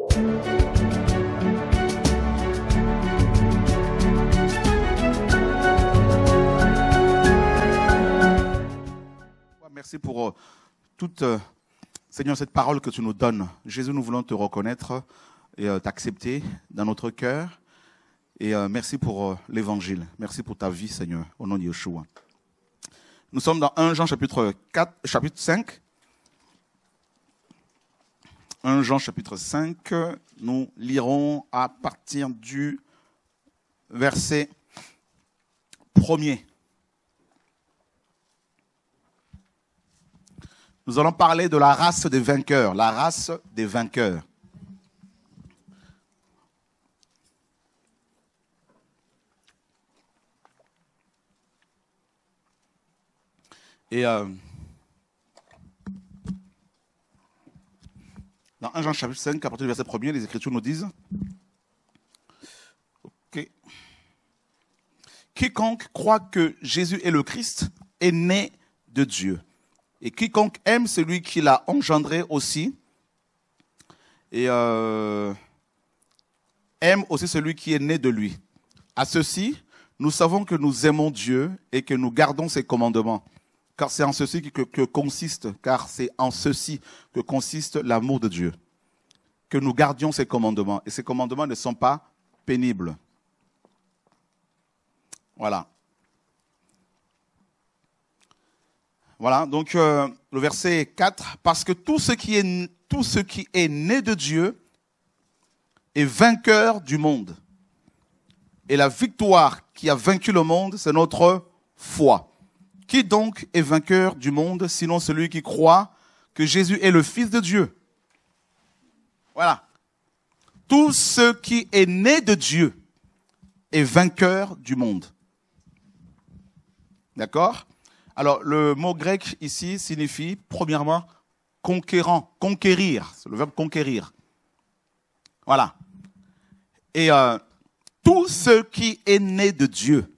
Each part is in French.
Merci pour toute, Seigneur, cette parole que tu nous donnes. Jésus, nous voulons te reconnaître et t'accepter dans notre cœur. Et merci pour l'évangile. Merci pour ta vie, Seigneur, au nom de Yeshua. Nous sommes dans 1 Jean chapitre 5. 1 Jean chapitre 5. Nous lirons à partir du verset 1er. Nous allons parler de la race des vainqueurs. La race des vainqueurs. Et dans 1 Jean chapitre 5, à partir du verset 1er, les Écritures nous disent quiconque croit que Jésus est le Christ est né de Dieu. Et quiconque aime celui qui l'a engendré aussi, et aime aussi celui qui est né de lui. À ceci, nous savons que nous aimons Dieu et que nous gardons ses commandements. Car c'est en ceci que consiste l'amour de Dieu. Que nous gardions ses commandements. Et ces commandements ne sont pas pénibles. Voilà. Voilà, donc le verset 4, parce que tout ce qui est né de Dieu est vainqueur du monde. Et la victoire qui a vaincu le monde, c'est notre foi. Qui donc est vainqueur du monde, sinon celui qui croit que Jésus est le Fils de Dieu? Voilà. Tout ce qui est né de Dieu est vainqueur du monde. D'accord? Alors, le mot grec ici signifie, premièrement, conquérant, conquérir. C'est le verbe conquérir. Voilà. Et tout ce qui est né de Dieu,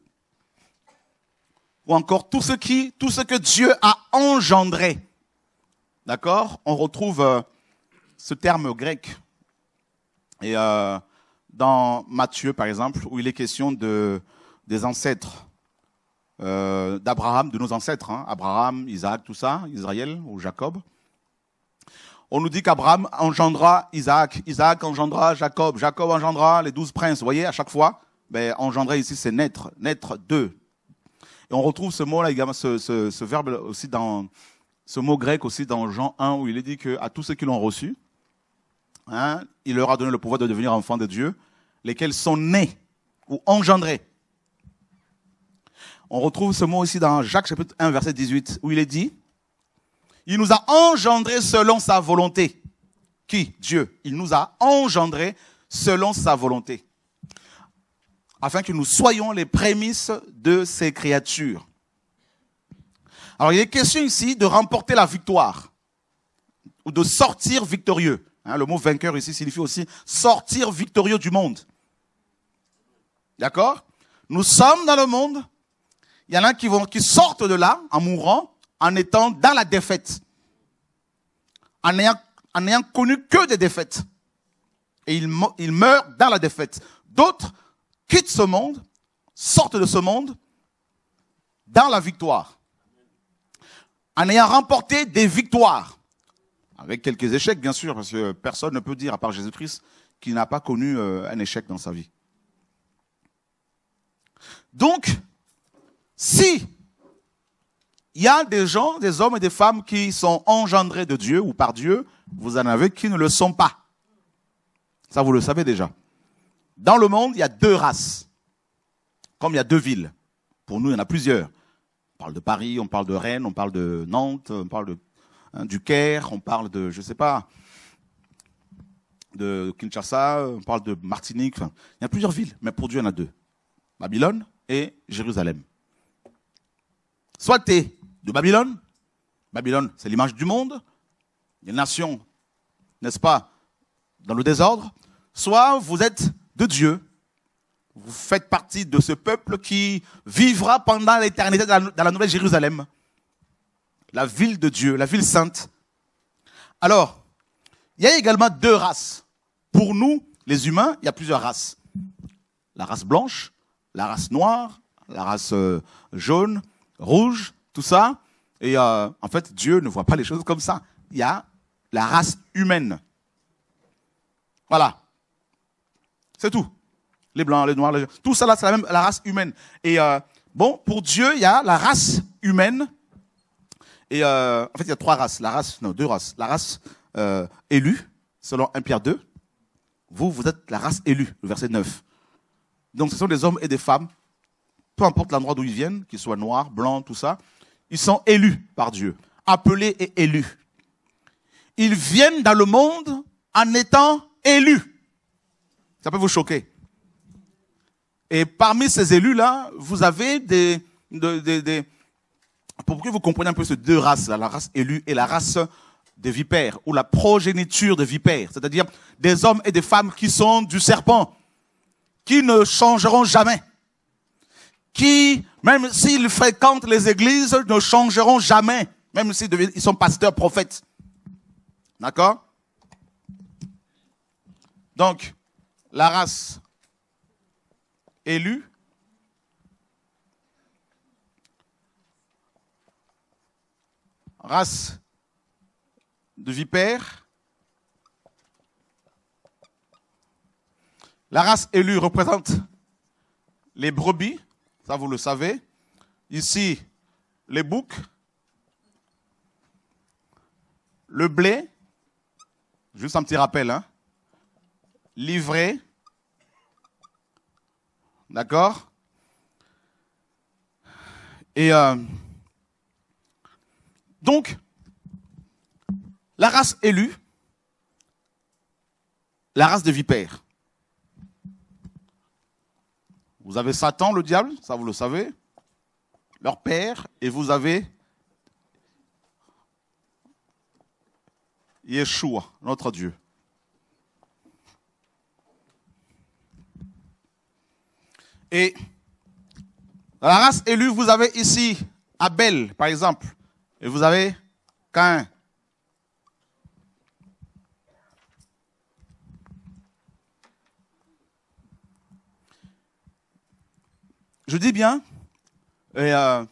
ou encore tout ce que Dieu a engendré. D'accord? On retrouve ce terme grec. Et dans Matthieu, par exemple, où il est question des ancêtres. D'Abraham, de nos ancêtres, hein, Abraham, Isaac, tout ça, Israël ou Jacob. On nous dit qu'Abraham engendra Isaac, Isaac engendra Jacob, Jacob engendra les 12 princes. Vous voyez, à chaque fois, engendrer ici, c'est naître d'eux. Et on retrouve ce mot-là également, ce verbe aussi dans, ce mot grec aussi dans Jean 1, où il est dit qu'à tous ceux qui l'ont reçu, hein, il leur a donné le pouvoir de devenir enfants de Dieu, lesquels sont nés ou engendrés. On retrouve ce mot aussi dans Jacques chapitre 1, verset 18, où il est dit, il nous a engendrés selon sa volonté. Qui? Dieu. Il nous a engendrés selon sa volonté. Afin que nous soyons les prémices de ses créatures. Alors il est question ici de remporter la victoire. Ou de sortir victorieux. Hein, le mot vainqueur ici signifie aussi sortir victorieux du monde. D'accord? Nous sommes dans le monde. Il y en a qui sortent de là en mourant, en étant dans la défaite. En n'ayant connu que des défaites. Et ils meurent dans la défaite. D'autres quittent ce monde, sortent de ce monde, dans la victoire. En ayant remporté des victoires. Avec quelques échecs, bien sûr, parce que personne ne peut dire, à part Jésus-Christ, qu'il n'a pas connu un échec dans sa vie. Donc, si il y a des gens, des hommes et des femmes qui sont engendrés de Dieu ou par Dieu, vous en avez qui ne le sont pas. Ça, vous le savez déjà. Dans le monde, il y a deux races. Comme il y a deux villes. Pour nous, il y en a plusieurs. On parle de Paris, on parle de Rennes, on parle de Nantes, on parle du Caire, on parle de, je sais pas, de Kinshasa, on parle de Martinique. Enfin, il y a plusieurs villes, mais pour Dieu, il y en a deux. Babylone et Jérusalem. Soit tu es de Babylone. Babylone, c'est l'image du monde. Les nations, n'est-ce pas, dans le désordre. Soit vous êtes de Dieu. Vous faites partie de ce peuple qui vivra pendant l'éternité dans la nouvelle Jérusalem. La ville de Dieu, la ville sainte. Alors, il y a également deux races. pour nous, les humains, il y a plusieurs races. La race blanche, la race noire, la race jaune, rouge, tout ça. Et en fait, Dieu ne voit pas les choses comme ça. Il y a la race humaine. Voilà. C'est tout. Les blancs, les noirs, tout ça là, c'est la race humaine. Et bon, pour Dieu, il y a la race humaine. Et en fait, il y a trois races. Deux races. La race élue, selon 1 Pierre 2. Vous êtes la race élue, le verset 9. Donc, ce sont des hommes et des femmes, peu importe l'endroit d'où ils viennent, qu'ils soient noirs, blancs, tout ça. Ils sont élus par Dieu, appelés et élus. Ils viennent dans le monde en étant élus. Ça peut vous choquer. Et parmi ces élus-là, vous avez pour que vous compreniez un peu ces deux races-là, la race élue et la race des vipères, ou la progéniture de vipères, c'est-à-dire des hommes et des femmes qui sont du serpent, qui ne changeront jamais, qui, même s'ils fréquentent les églises, ne changeront jamais, même s'ils sont pasteurs, prophètes. D'accord? Donc, la race élue, race de vipères. La race élue représente les brebis, ça vous le savez. Ici, les boucs, le blé, juste un petit rappel, hein. L'ivraie, d'accord? Et donc, la race élue, la race de vipères. Vous avez Satan, le diable, ça vous le savez, leur père, et vous avez Yeshua, notre Dieu. Et dans la race élue, vous avez ici Abel, par exemple, et vous avez Caïn. Je dis bien, la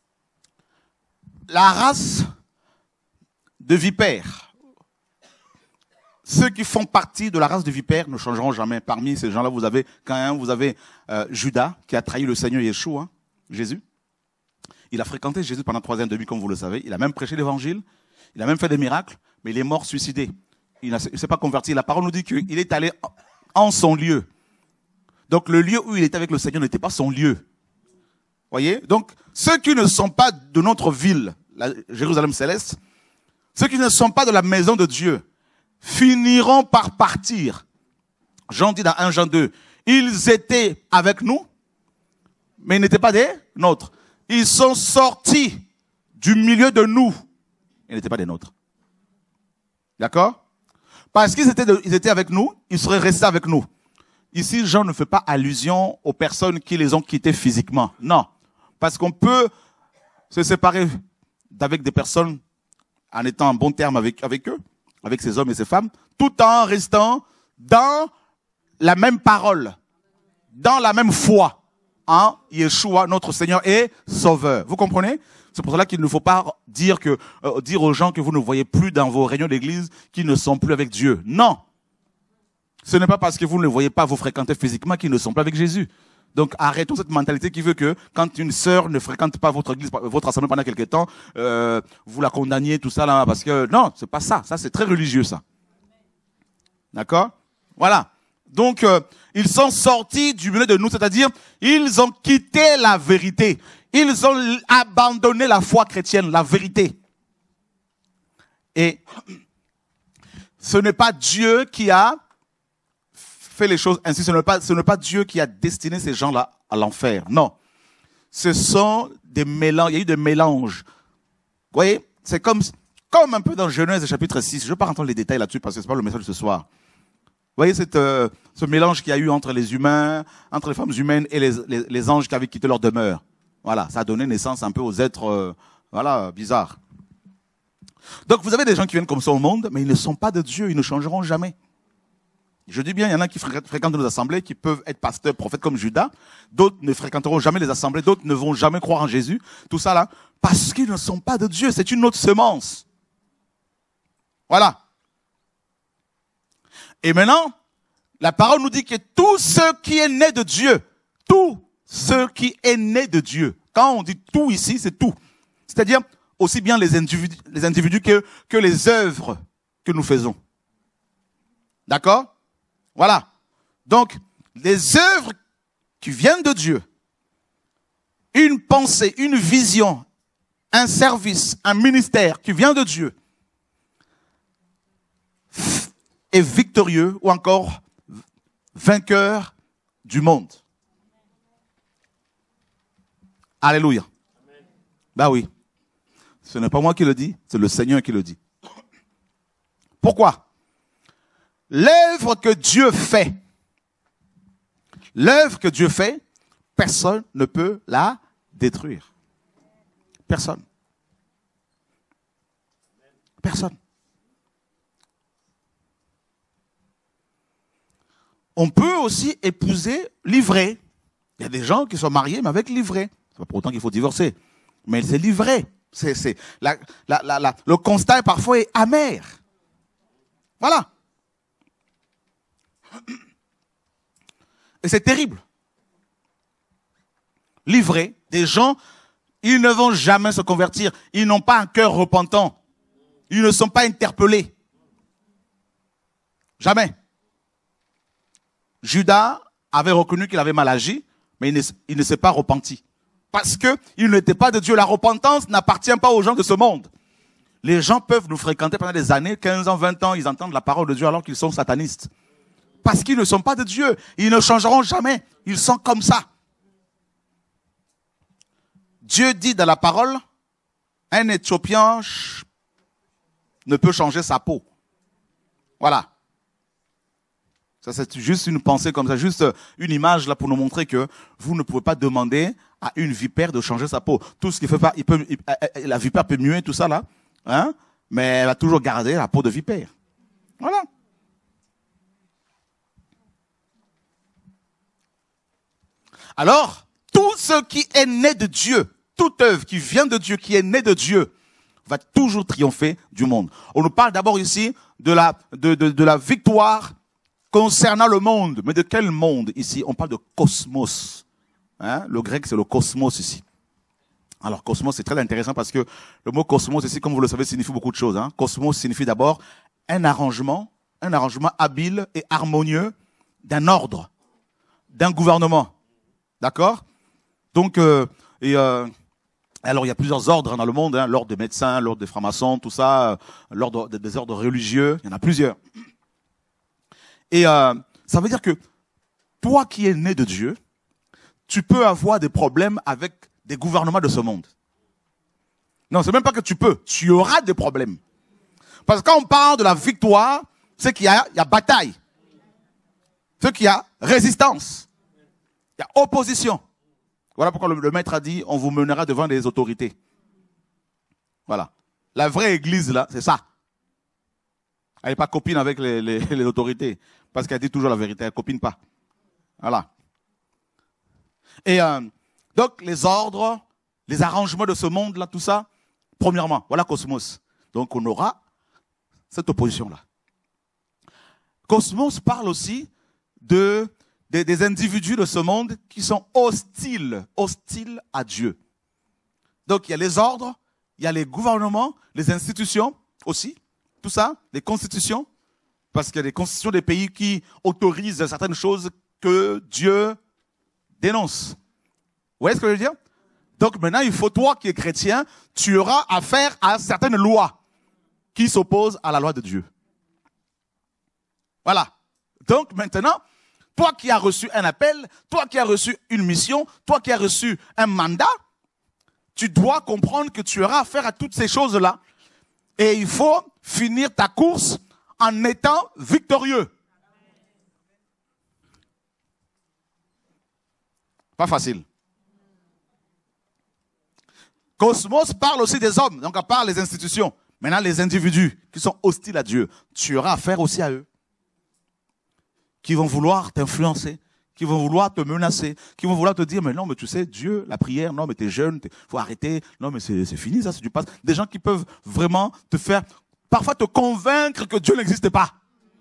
race de vipères, ceux qui font partie de la race de vipères ne changeront jamais. Parmi ces gens-là, vous avez Caïn, vous avez Judas, qui a trahi le Seigneur Yeshua, Jésus. Il a fréquenté Jésus pendant 3 ans et demi, comme vous le savez. Il a même prêché l'évangile, il a même fait des miracles, mais il est mort suicidé. Il ne s'est pas converti. La parole nous dit qu'il est allé en son lieu. Donc le lieu où il était avec le Seigneur n'était pas son lieu. Voyez? Donc ceux qui ne sont pas de notre ville, la Jérusalem céleste, ceux qui ne sont pas de la maison de Dieu, finiront par partir. Jean dit dans 1 Jean 2, ils étaient avec nous, mais ils n'étaient pas des nôtres. Ils sont sortis du milieu de nous. Ils n'étaient pas des nôtres. D'accord? Parce qu'ils étaient avec nous, ils seraient restés avec nous. Ici, Jean ne fait pas allusion aux personnes qui les ont quittés physiquement. Non. Parce qu'on peut se séparer d'avec des personnes en étant en bon terme avec eux, avec ces hommes et ces femmes, tout en restant dans la même parole, dans la même foi en Yeshua, notre Seigneur et Sauveur. Vous comprenez? C'est pour cela qu'il ne faut pas dire aux gens que vous ne voyez plus dans vos réunions d'église qu'ils ne sont plus avec Dieu. Non. Ce n'est pas parce que vous ne les voyez pas vous fréquenter physiquement qu'ils ne sont pas avec Jésus. Donc arrêtons cette mentalité qui veut que quand une sœur ne fréquente pas votre église, votre assemblée pendant quelque temps, vous la condamniez, tout ça là, parce que non, c'est pas ça. Ça c'est très religieux ça. D'accord? Voilà. Donc ils sont sortis du milieu de nous, c'est-à-dire ils ont quitté la vérité. Ils ont abandonné la foi chrétienne, la vérité. Et ce n'est pas Dieu qui a fait les choses ainsi. Ce n'est pas Dieu qui a destiné ces gens-là à l'enfer. Non. Ce sont des mélanges. Il y a eu des mélanges. Vous voyez, c'est comme un peu dans Genèse chapitre 6. Je ne vais pas rentrer dans les détails là-dessus parce que ce n'est pas le message de ce soir. Vous voyez ce mélange qu'il y a eu entre les humains, entre les femmes humaines et les anges qui avaient quitté leur demeure. Voilà, ça a donné naissance un peu aux êtres bizarres. Donc vous avez des gens qui viennent comme ça au monde, mais ils ne sont pas de Dieu, ils ne changeront jamais. Je dis bien, il y en a qui fréquentent nos assemblées, qui peuvent être pasteurs, prophètes comme Judas. D'autres ne fréquenteront jamais les assemblées. D'autres ne vont jamais croire en Jésus. Tout ça là, parce qu'ils ne sont pas de Dieu. C'est une autre semence. Voilà. Et maintenant, la parole nous dit que tout ce qui est né de Dieu, tout ce qui est né de Dieu, quand on dit tout ici, c'est tout. C'est-à-dire aussi bien les individus que les œuvres que nous faisons. D'accord? Voilà. Donc, les œuvres qui viennent de Dieu, une pensée, une vision, un service, un ministère qui vient de Dieu, est victorieux ou encore vainqueur du monde. Alléluia. Ben oui. Ce n'est pas moi qui le dis, c'est le Seigneur qui le dit. Pourquoi? L'œuvre que Dieu fait, personne ne peut la détruire. Personne. Personne. On peut aussi épouser livré. Il y a des gens qui sont mariés, mais avec livré. C'est pas pour autant qu'il faut divorcer. Mais c'est livré. Le constat parfois est amer. Voilà. Et c'est terrible. Livré, des gens, ils ne vont jamais se convertir. Ils n'ont pas un cœur repentant. Ils ne sont pas interpellés. Jamais. Judas avait reconnu qu'il avait mal agi, mais il ne s'est pas repenti. Parce qu'il n'était pas de Dieu. La repentance n'appartient pas aux gens de ce monde. Les gens peuvent nous fréquenter pendant des années, 15 ans, 20 ans, ils entendent la parole de Dieu alors qu'ils sont satanistes. Parce qu'ils ne sont pas de Dieu. Ils ne changeront jamais. Ils sont comme ça. Dieu dit dans la parole, un Éthiopien ne peut changer sa peau. Voilà. Ça, c'est juste une pensée comme ça, juste une image là pour nous montrer que vous ne pouvez pas demander à une vipère de changer sa peau. Tout ce qu'il fait pas, la vipère peut muer tout ça là, hein, mais elle va toujours garder la peau de vipère. Voilà. Alors, tout ce qui est né de Dieu, toute œuvre qui vient de Dieu, qui est née de Dieu, va toujours triompher du monde. On nous parle d'abord ici de la victoire concernant le monde. Mais de quel monde ici? On parle de cosmos. Hein? Le grec, c'est le cosmos ici. Alors, cosmos, c'est très intéressant parce que le mot cosmos ici, comme vous le savez, signifie beaucoup de choses. Hein? Cosmos signifie d'abord un arrangement habile et harmonieux d'un ordre, d'un gouvernement. D'accord? Donc, alors il y a plusieurs ordres dans le monde, hein, l'ordre des médecins, l'ordre des francs-maçons, tout ça, l'ordre des ordres religieux, il y en a plusieurs. Et ça veut dire que toi qui es né de Dieu, tu peux avoir des problèmes avec des gouvernements de ce monde. Non, c'est même pas que tu auras des problèmes. Parce que quand on parle de la victoire, c'est qu'il y a bataille. C'est qu'il y a résistance. Il y a opposition. Voilà pourquoi le maître a dit, on vous mènera devant les autorités. Voilà. La vraie église, là, c'est ça. Elle n'est pas copine avec les autorités. Parce qu'elle dit toujours la vérité. Elle ne copine pas. Voilà. Et donc, les ordres, les arrangements de ce monde-là, tout ça, premièrement, voilà Cosmos. Donc, on aura cette opposition-là. Cosmos parle aussi des individus de ce monde qui sont hostiles à Dieu. Donc, il y a les ordres, il y a les gouvernements, les institutions aussi, tout ça, les constitutions, parce qu'il y a des constitutions des pays qui autorisent certaines choses que Dieu dénonce. Vous voyez ce que je veux dire? Donc maintenant, il faut, toi qui es chrétien, tu auras affaire à certaines lois qui s'opposent à la loi de Dieu. Voilà. Donc maintenant, toi qui as reçu un appel, toi qui as reçu une mission, toi qui as reçu un mandat, tu dois comprendre que tu auras affaire à toutes ces choses-là. Et il faut finir ta course en étant victorieux. Pas facile. Cosmos parle aussi des hommes, donc à part les institutions. Maintenant, les individus qui sont hostiles à Dieu, tu auras affaire aussi à eux. qui vont vouloir t'influencer, qui vont vouloir te menacer, qui vont vouloir te dire, mais non, mais tu sais, Dieu, la prière, non, mais t'es jeune, faut arrêter, non, mais c'est fini, ça, c'est du passé. Des gens qui peuvent vraiment te faire, parfois te convaincre que Dieu n'existe pas.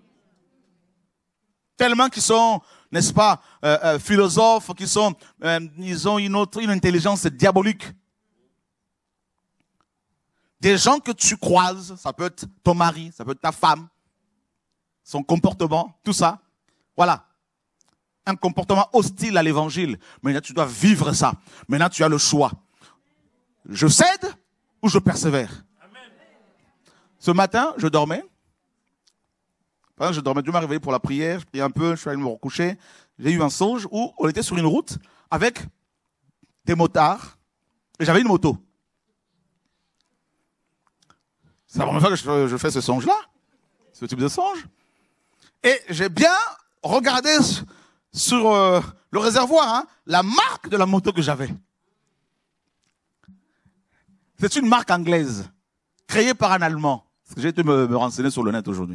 Tellement qu'ils sont, n'est-ce pas, philosophes, ils ont une intelligence diabolique. Des gens que tu croises, ça peut être ton mari, ça peut être ta femme, son comportement, tout ça. Voilà. Un comportement hostile à l'évangile. Maintenant, tu dois vivre ça. Maintenant, tu as le choix. Je cède ou je persévère. Amen. Ce matin, je dormais. Dieu m'a réveillé pour la prière. Je priais un peu, je suis allé me recoucher. J'ai eu un songe où on était sur une route avec des motards et j'avais une moto. C'est la première fois que je fais ce songe-là, ce type de songe. Et j'ai bien regardé sur le réservoir, hein, la marque de la moto que j'avais. C'est une marque anglaise, créée par un Allemand. Parce que j'ai été me renseigner sur le net aujourd'hui.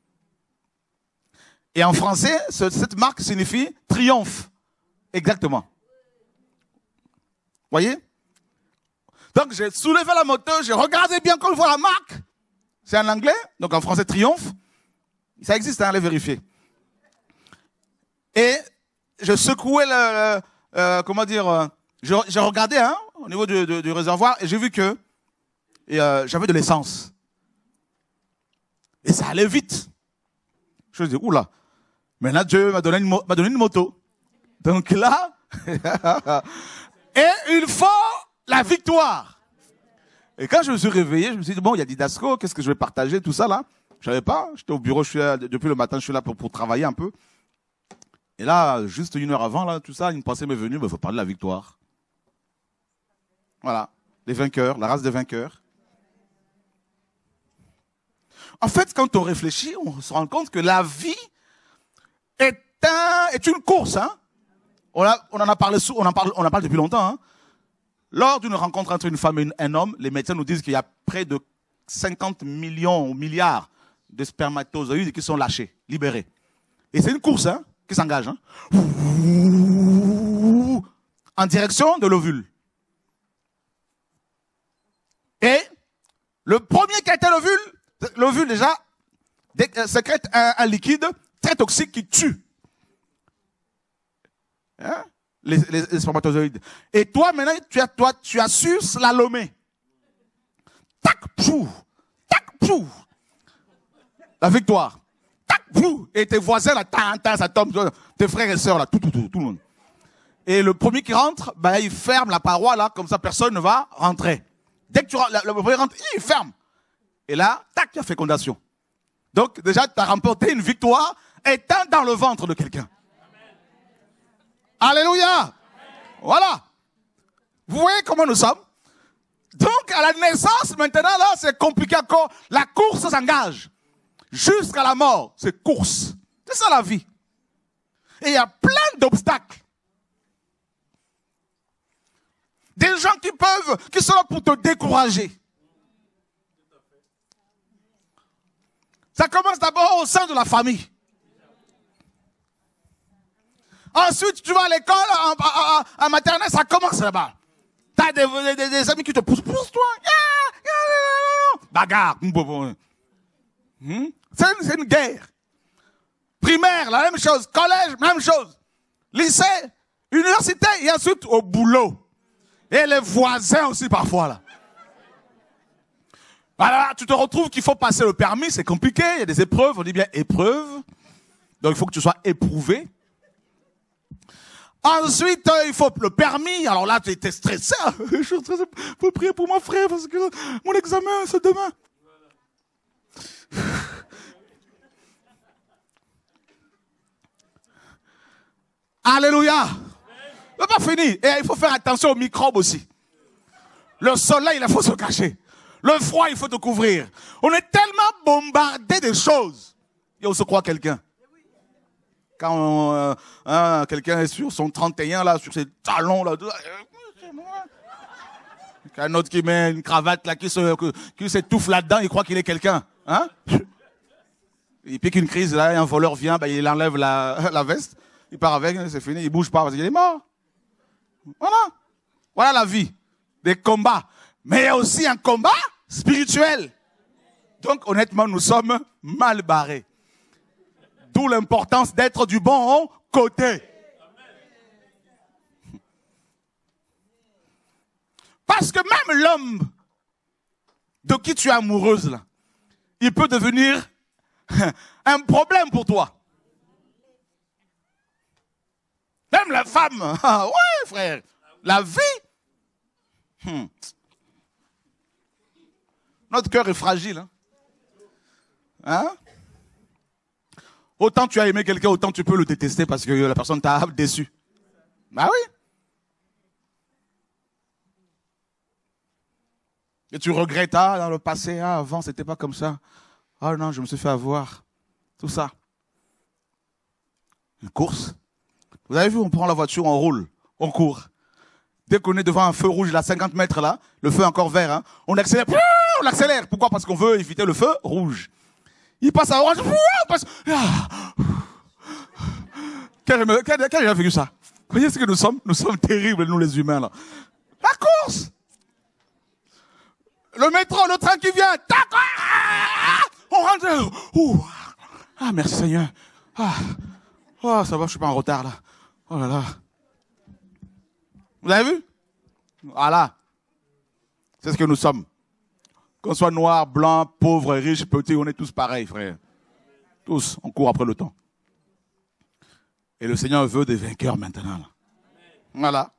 Et en français, cette marque signifie triomphe. Exactement. Voyez? Donc j'ai soulevé la moto, j'ai regardé bien comme il faut la marque. C'est en anglais, donc en français triomphe. Ça existe, hein, allez vérifier. Et je secouais j'ai regardé hein, au niveau du réservoir et j'ai vu que j'avais de l'essence. Et ça allait vite. Je me dis, oula, maintenant Dieu m'a donné une moto. Donc là, et il faut la victoire. Et quand je me suis réveillé, je me suis dit, bon, il y a Didasco, qu'est-ce que je vais partager, tout ça là. Je savais pas, j'étais au bureau, depuis le matin, je suis là pour travailler un peu. Et là, juste une heure avant, là, tout ça, une pensée m'est venue, il faut parler de la victoire. Voilà, les vainqueurs, la race des vainqueurs. En fait, quand on réfléchit, on se rend compte que la vie est une course, hein. On en parle depuis longtemps, hein. Lors d'une rencontre entre une femme et un homme, les médecins nous disent qu'il y a près de 50 millions ou milliards de spermatozoïdes qui sont lâchés, libérés. Et c'est une course, hein, qui s'engage, hein, en direction de l'ovule. Et le premier qui a été l'ovule déjà sécrète un liquide très toxique qui tue. Hein? Les spermatozoïdes. Et toi, maintenant, tu as su slalomer. Tac, pfou, tac, pfou. La victoire. Tac, pfou. Et tes voisins, là, ça tombe. Tes frères et sœurs, là, tout le monde. Et le premier qui rentre, ben, il ferme la paroi, là, comme ça, personne ne va rentrer. Dès que le premier rentre, il ferme. Et là, tac, il y a fécondation. Donc, déjà, tu as remporté une victoire étant dans le ventre de quelqu'un. Alléluia. Amen. Voilà. Vous voyez comment nous sommes? Donc, à la naissance, maintenant, là, c'est compliqué encore. La course s'engage. Jusqu'à la mort, c'est course. C'est ça la vie. Et il y a plein d'obstacles. Des gens qui sont là pour te décourager. Ça commence d'abord au sein de la famille. Ensuite, tu vas à l'école, en maternelle, ça commence là-bas. Tu as des amis qui te poussent. Pousse-toi. Bagarre. C'est une guerre. Primaire, la même chose. Collège, même chose. Lycée, université, et ensuite au boulot. Et les voisins aussi parfois là. Voilà, tu te retrouves qu'il faut passer le permis, c'est compliqué. Il y a des épreuves, on dit bien épreuves. Donc il faut que tu sois éprouvé. Ensuite, il faut le permis. Alors là, tu étais stressé. Je suis stressé. Faut prier pour mon frère parce que mon examen, c'est demain. Alléluia. C'est pas fini. Et il faut faire attention aux microbes aussi. Le soleil, il faut se cacher. Le froid, il faut te couvrir. On est tellement bombardé de choses. Et on se croit quelqu'un. Quand quelqu'un est sur son 31, là, sur ses talons, là, un autre qui met une cravate, là, qui s'étouffe là-dedans, il croit qu'il est quelqu'un. Hein? Il pique une crise, là, un voleur vient, ben, il enlève la veste, il part avec, c'est fini, il bouge pas parce qu'il est mort. Voilà. Voilà la vie. Des combats. Mais il y a aussi un combat spirituel. Donc, honnêtement, nous sommes mal barrés. D'où l'importance d'être du bon côté. Parce que même l'homme de qui tu es amoureuse, là, il peut devenir un problème pour toi. Même la femme. Ah, ouais, frère. La vie. Notre cœur est fragile. Hein? Autant tu as aimé quelqu'un, autant tu peux le détester parce que la personne t'a déçu. Bah oui. Et tu regrettes, dans le passé, avant, c'était pas comme ça. Ah non, je me suis fait avoir. Tout ça. Une course. Vous avez vu, on prend la voiture, on roule, on court. Dès qu'on est devant un feu rouge, là, 50 mètres, là, le feu encore vert, hein, on accélère. On accélère. Pourquoi? Parce qu'on veut éviter le feu rouge. Il passe à orange. Passe... Quel a vécu ça? Vous voyez ce que nous sommes? Nous sommes terribles, nous les humains, là. La course! Le métro, le train qui vient. On rentre. Ah, merci Seigneur. Oh, ça va, je suis pas en retard, là. Oh là là. Vous avez vu? Voilà. C'est ce que nous sommes. Qu'on soit noir, blanc, pauvre, riche, petit, on est tous pareils, frère. Tous, on court après le temps. Et le Seigneur veut des vainqueurs maintenant. Là. Voilà.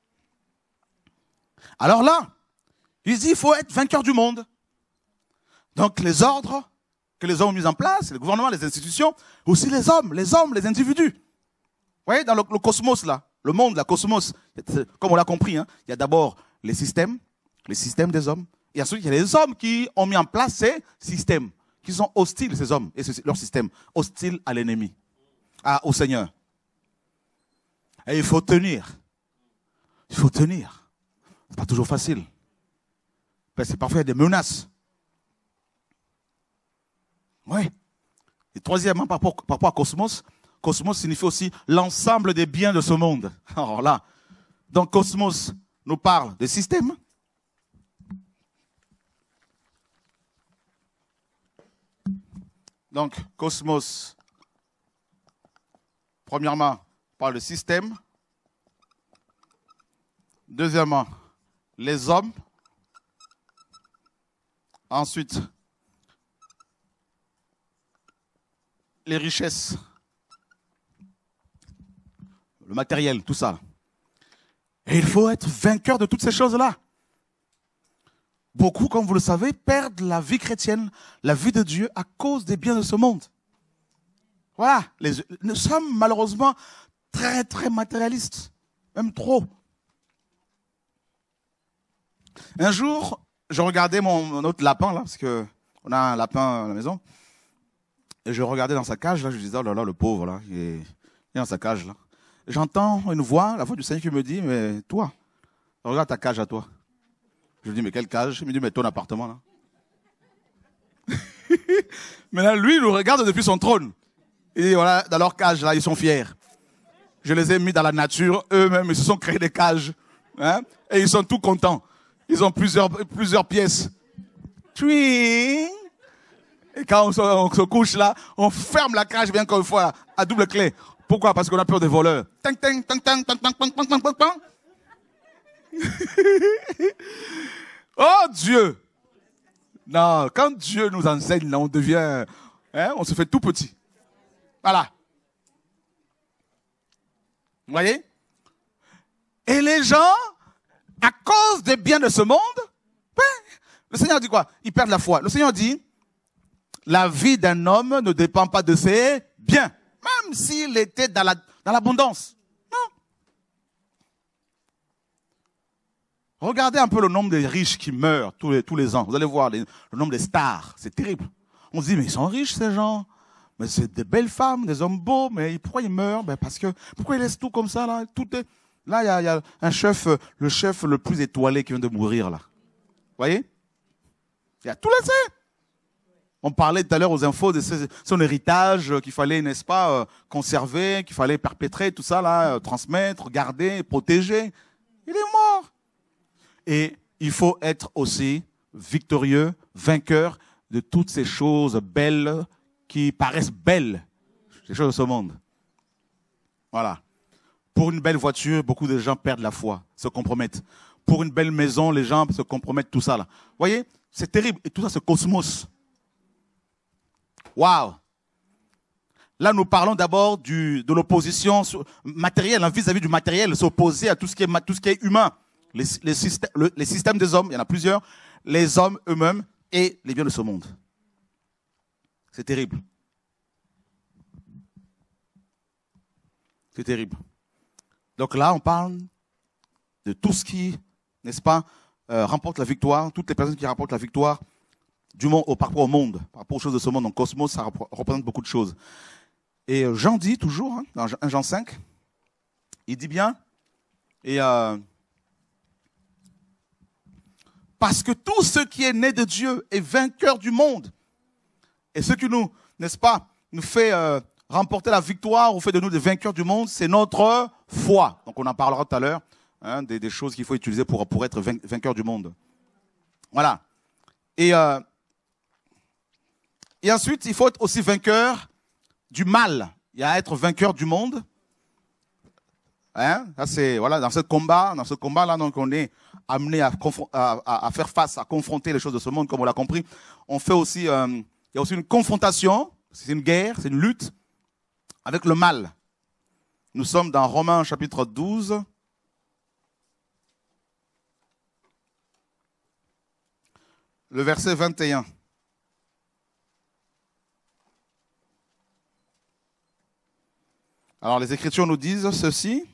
Alors là, il dit, il faut être vainqueur du monde. Donc les ordres que les hommes ont mis en place, le gouvernement, les institutions, aussi les hommes, les individus. Vous voyez, dans le cosmos là, le monde, la cosmos, comme on l'a compris, hein, il y a d'abord les systèmes des hommes. Et ensuite, il y a les hommes qui ont mis en place ces systèmes, qui sont hostiles, ces hommes, et leur système, hostiles à l'ennemi, au Seigneur. Et il faut tenir. Il faut tenir. C'est pas toujours facile. Parce que parfois, il y a des menaces. Oui. Et troisièmement, par rapport à cosmos, cosmos signifie aussi l'ensemble des biens de ce monde. Alors là, donc cosmos nous parle de système. Donc, cosmos, premièrement, parle de système. Deuxièmement, les hommes. Ensuite, les richesses, le matériel, tout ça. Et il faut être vainqueur de toutes ces choses-là. Beaucoup, comme vous le savez, perdent la vie chrétienne, la vie de Dieu à cause des biens de ce monde. Voilà. Nous sommes malheureusement très, très matérialistes. Même trop. Un jour, je regardais mon autre lapin, là, parce qu'on a un lapin à la maison. Et je regardais dans sa cage, là, je disais, oh là là, le pauvre, là, il est dans sa cage, là. J'entends une voix, la voix du Seigneur qui me dit, mais toi, regarde ta cage à toi. Je lui dis, mais quelle cage? Il me dit, mais ton appartement, là. Mais là, lui, il nous regarde depuis son trône. Et voilà, dans leur cage, là, ils sont fiers. Je les ai mis dans la nature, eux-mêmes, ils se sont créés des cages. Hein? Et ils sont tout contents. Ils ont plusieurs pièces. Twing! Et quand on se couche là, on ferme la cage bien qu'une fois, à double clé. Pourquoi? Parce qu'on a peur des voleurs. Tang, tang, tang, tang, tang, tang, tang, tang, tang, tang, tang. Oh Dieu! Non, quand Dieu nous enseigne, là, on devient, on se fait tout petit. Voilà. Vous voyez? Et les gens, à cause des biens de ce monde, le Seigneur dit quoi? Ils perdent la foi. Le Seigneur dit, la vie d'un homme ne dépend pas de ses biens, même s'il était dans l'abondance. Non. Regardez un peu le nombre des riches qui meurent tous les ans. Vous allez voir le nombre des stars. C'est terrible. On se dit, mais ils sont riches ces gens. Mais c'est des belles femmes, des hommes beaux. Mais pourquoi ils meurent? Parce que, pourquoi ils laissent tout comme ça là? Là, il y a un chef, le chef le plus étoilé qui vient de mourir là. Vous voyez? Il a tout laissé. On parlait tout à l'heure aux infos de son héritage qu'il fallait, n'est-ce pas, conserver, qu'il fallait perpétrer, tout ça là, transmettre, garder, protéger. Il est mort. Et il faut être aussi victorieux, vainqueur de toutes ces choses belles qui paraissent belles, les choses de ce monde. Voilà. Pour une belle voiture, beaucoup de gens perdent la foi, se compromettent. Pour une belle maison, les gens se compromettent, tout ça là. Vous voyez, c'est terrible. Et tout ça, ce cosmos. Waouh! Là, nous parlons d'abord de l'opposition matérielle, hein, vis-à-vis du matériel, s'opposer à tout ce qui est humain. Les systèmes des hommes, il y en a plusieurs, les hommes eux-mêmes et les biens de ce monde. C'est terrible. C'est terrible. Donc là, on parle de tout ce qui, n'est-ce pas, remporte la victoire, toutes les personnes qui remportent la victoire du monde, par rapport au monde, par rapport aux choses de ce monde. Donc cosmos, ça représente beaucoup de choses. Et Jean dit toujours, hein, dans 1 Jean 5, il dit bien, et parce que tout ce qui est né de Dieu est vainqueur du monde. Et ce qui nous, n'est-ce pas, nous fait remporter la victoire ou fait de nous des vainqueurs du monde, c'est notre foi. Donc on en parlera tout à l'heure, hein, des choses qu'il faut utiliser pour être vainqueur du monde. Voilà. Et ensuite, il faut être aussi vainqueur du mal. Il y a à être vainqueur du monde. Hein? Ça, c'est, voilà, dans ce combat-là, donc, on est amené à faire face, à confronter les choses de ce monde, comme on l'a compris. On fait aussi, il y a aussi une confrontation, c'est une guerre, c'est une lutte avec le mal. Nous sommes dans Romains chapitre 12. Le verset 21. Alors les Écritures nous disent ceci.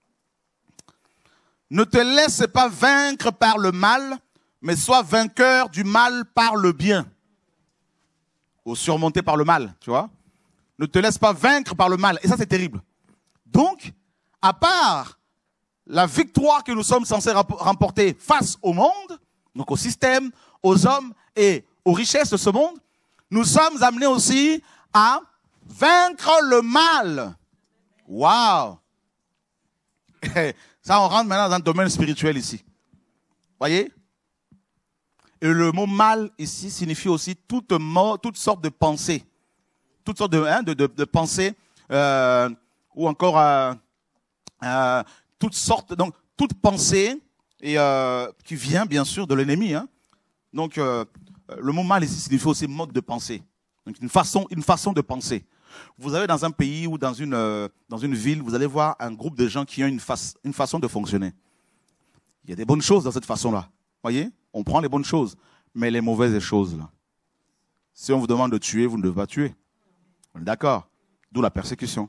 Ne te laisse pas vaincre par le mal, mais sois vainqueur du mal par le bien. Ou surmonter par le mal, tu vois. Ne te laisse pas vaincre par le mal. Et ça, c'est terrible. Donc, à part la victoire que nous sommes censés remporter face au monde, donc au système, aux hommes et aux richesses de ce monde, nous sommes amenés aussi à vaincre le mal. Waouh! Ça, on rentre maintenant dans le domaine spirituel ici. Voyez? Et le mot mal ici signifie aussi toutes sortes de pensées. Toutes sortes de pensées, ou encore toutes sortes, donc toute pensée qui vient bien sûr de l'ennemi. Hein. Donc le mot mal ici signifie aussi mode de pensée. Donc une façon de penser. Vous avez dans un pays ou dans une ville, vous allez voir un groupe de gens qui ont une façon de fonctionner. Il y a des bonnes choses dans cette façon-là. Voyez? On prend les bonnes choses, mais les mauvaises choses là. Si on vous demande de tuer, vous ne devez pas tuer. D'accord? D'où la persécution.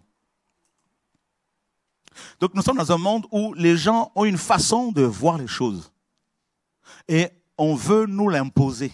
Donc nous sommes dans un monde où les gens ont une façon de voir les choses. Et on veut nous l'imposer.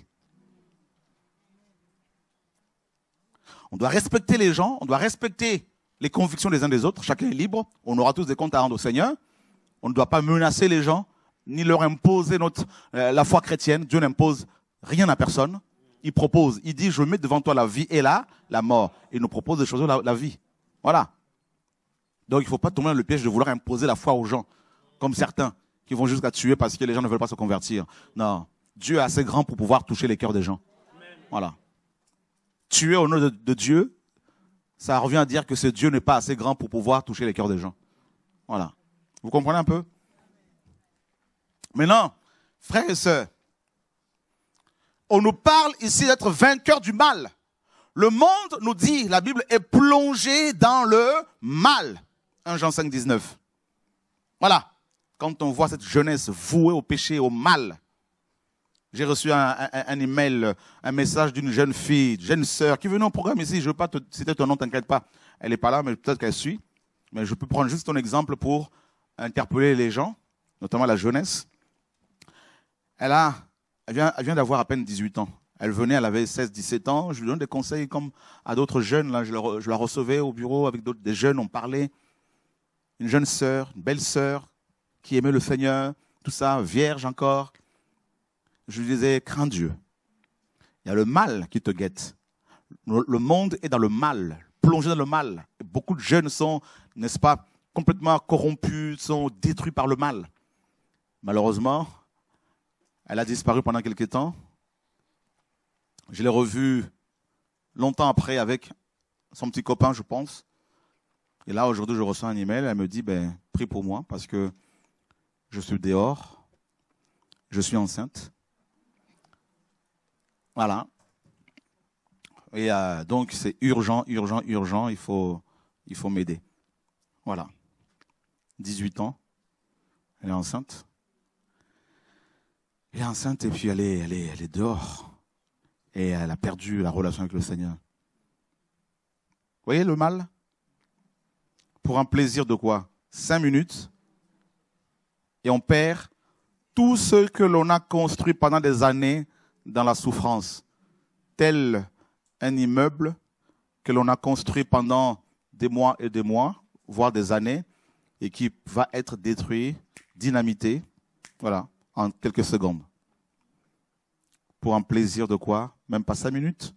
On doit respecter les gens, on doit respecter les convictions des uns des autres. Chacun est libre. On aura tous des comptes à rendre au Seigneur. On ne doit pas menacer les gens, ni leur imposer la foi chrétienne. Dieu n'impose rien à personne. Il propose, il dit, je mets devant toi la vie et la mort. Il nous propose de choisir la vie. Voilà. Donc il ne faut pas tomber dans le piège de vouloir imposer la foi aux gens, comme certains qui vont jusqu'à tuer parce que les gens ne veulent pas se convertir. Non. Dieu est assez grand pour pouvoir toucher les cœurs des gens. Voilà. Tuer au nom de Dieu, ça revient à dire que ce Dieu n'est pas assez grand pour pouvoir toucher les cœurs des gens. Voilà. Vous comprenez un peu? Maintenant, frères et sœurs, on nous parle ici d'être vainqueur du mal. Le monde, nous dit, la Bible, est plongé dans le mal. 1 Jean 5, 19. Voilà. Quand on voit cette jeunesse vouée au péché, au mal. J'ai reçu un email, un message d'une jeune fille, jeune sœur, qui venait au programme ici. Je ne veux pas te citer ton nom, t'inquiète pas. Elle n'est pas là, mais peut-être qu'elle suit. Mais je peux prendre juste ton exemple pour interpeller les gens, notamment la jeunesse. Elle vient d'avoir à peine 18 ans. Elle venait, elle avait 16, 17 ans. Je lui donne des conseils comme à d'autres jeunes. Là, je la recevais au bureau avec des jeunes, on parlait. Une jeune sœur, une belle sœur, qui aimait le Seigneur, tout ça, vierge encore. Je lui disais, crains Dieu. Il y a le mal qui te guette. Le monde est dans le mal, plongé dans le mal. Et beaucoup de jeunes sont, n'est-ce pas, complètement corrompus, sont détruits par le mal. Malheureusement, elle a disparu pendant quelques temps. Je l'ai revue longtemps après avec son petit copain, je pense. Et là, aujourd'hui, je reçois un email. Elle me dit, prie pour moi parce que je suis dehors. Je suis enceinte. Voilà. Et donc, c'est urgent, urgent, urgent. Il faut m'aider. Voilà. 18 ans. Elle est enceinte. Elle est enceinte et puis elle est dehors. Et elle a perdu la relation avec le Seigneur. Vous voyez le mal? Pour un plaisir de quoi? 5 minutes. Et on perd tout ce que l'on a construit pendant des années dans la souffrance. Tel un immeuble que l'on a construit pendant des mois et des mois, voire des années, et qui va être détruit, dynamité, voilà, en quelques secondes. Pour un plaisir de quoi? Même pas 5 minutes.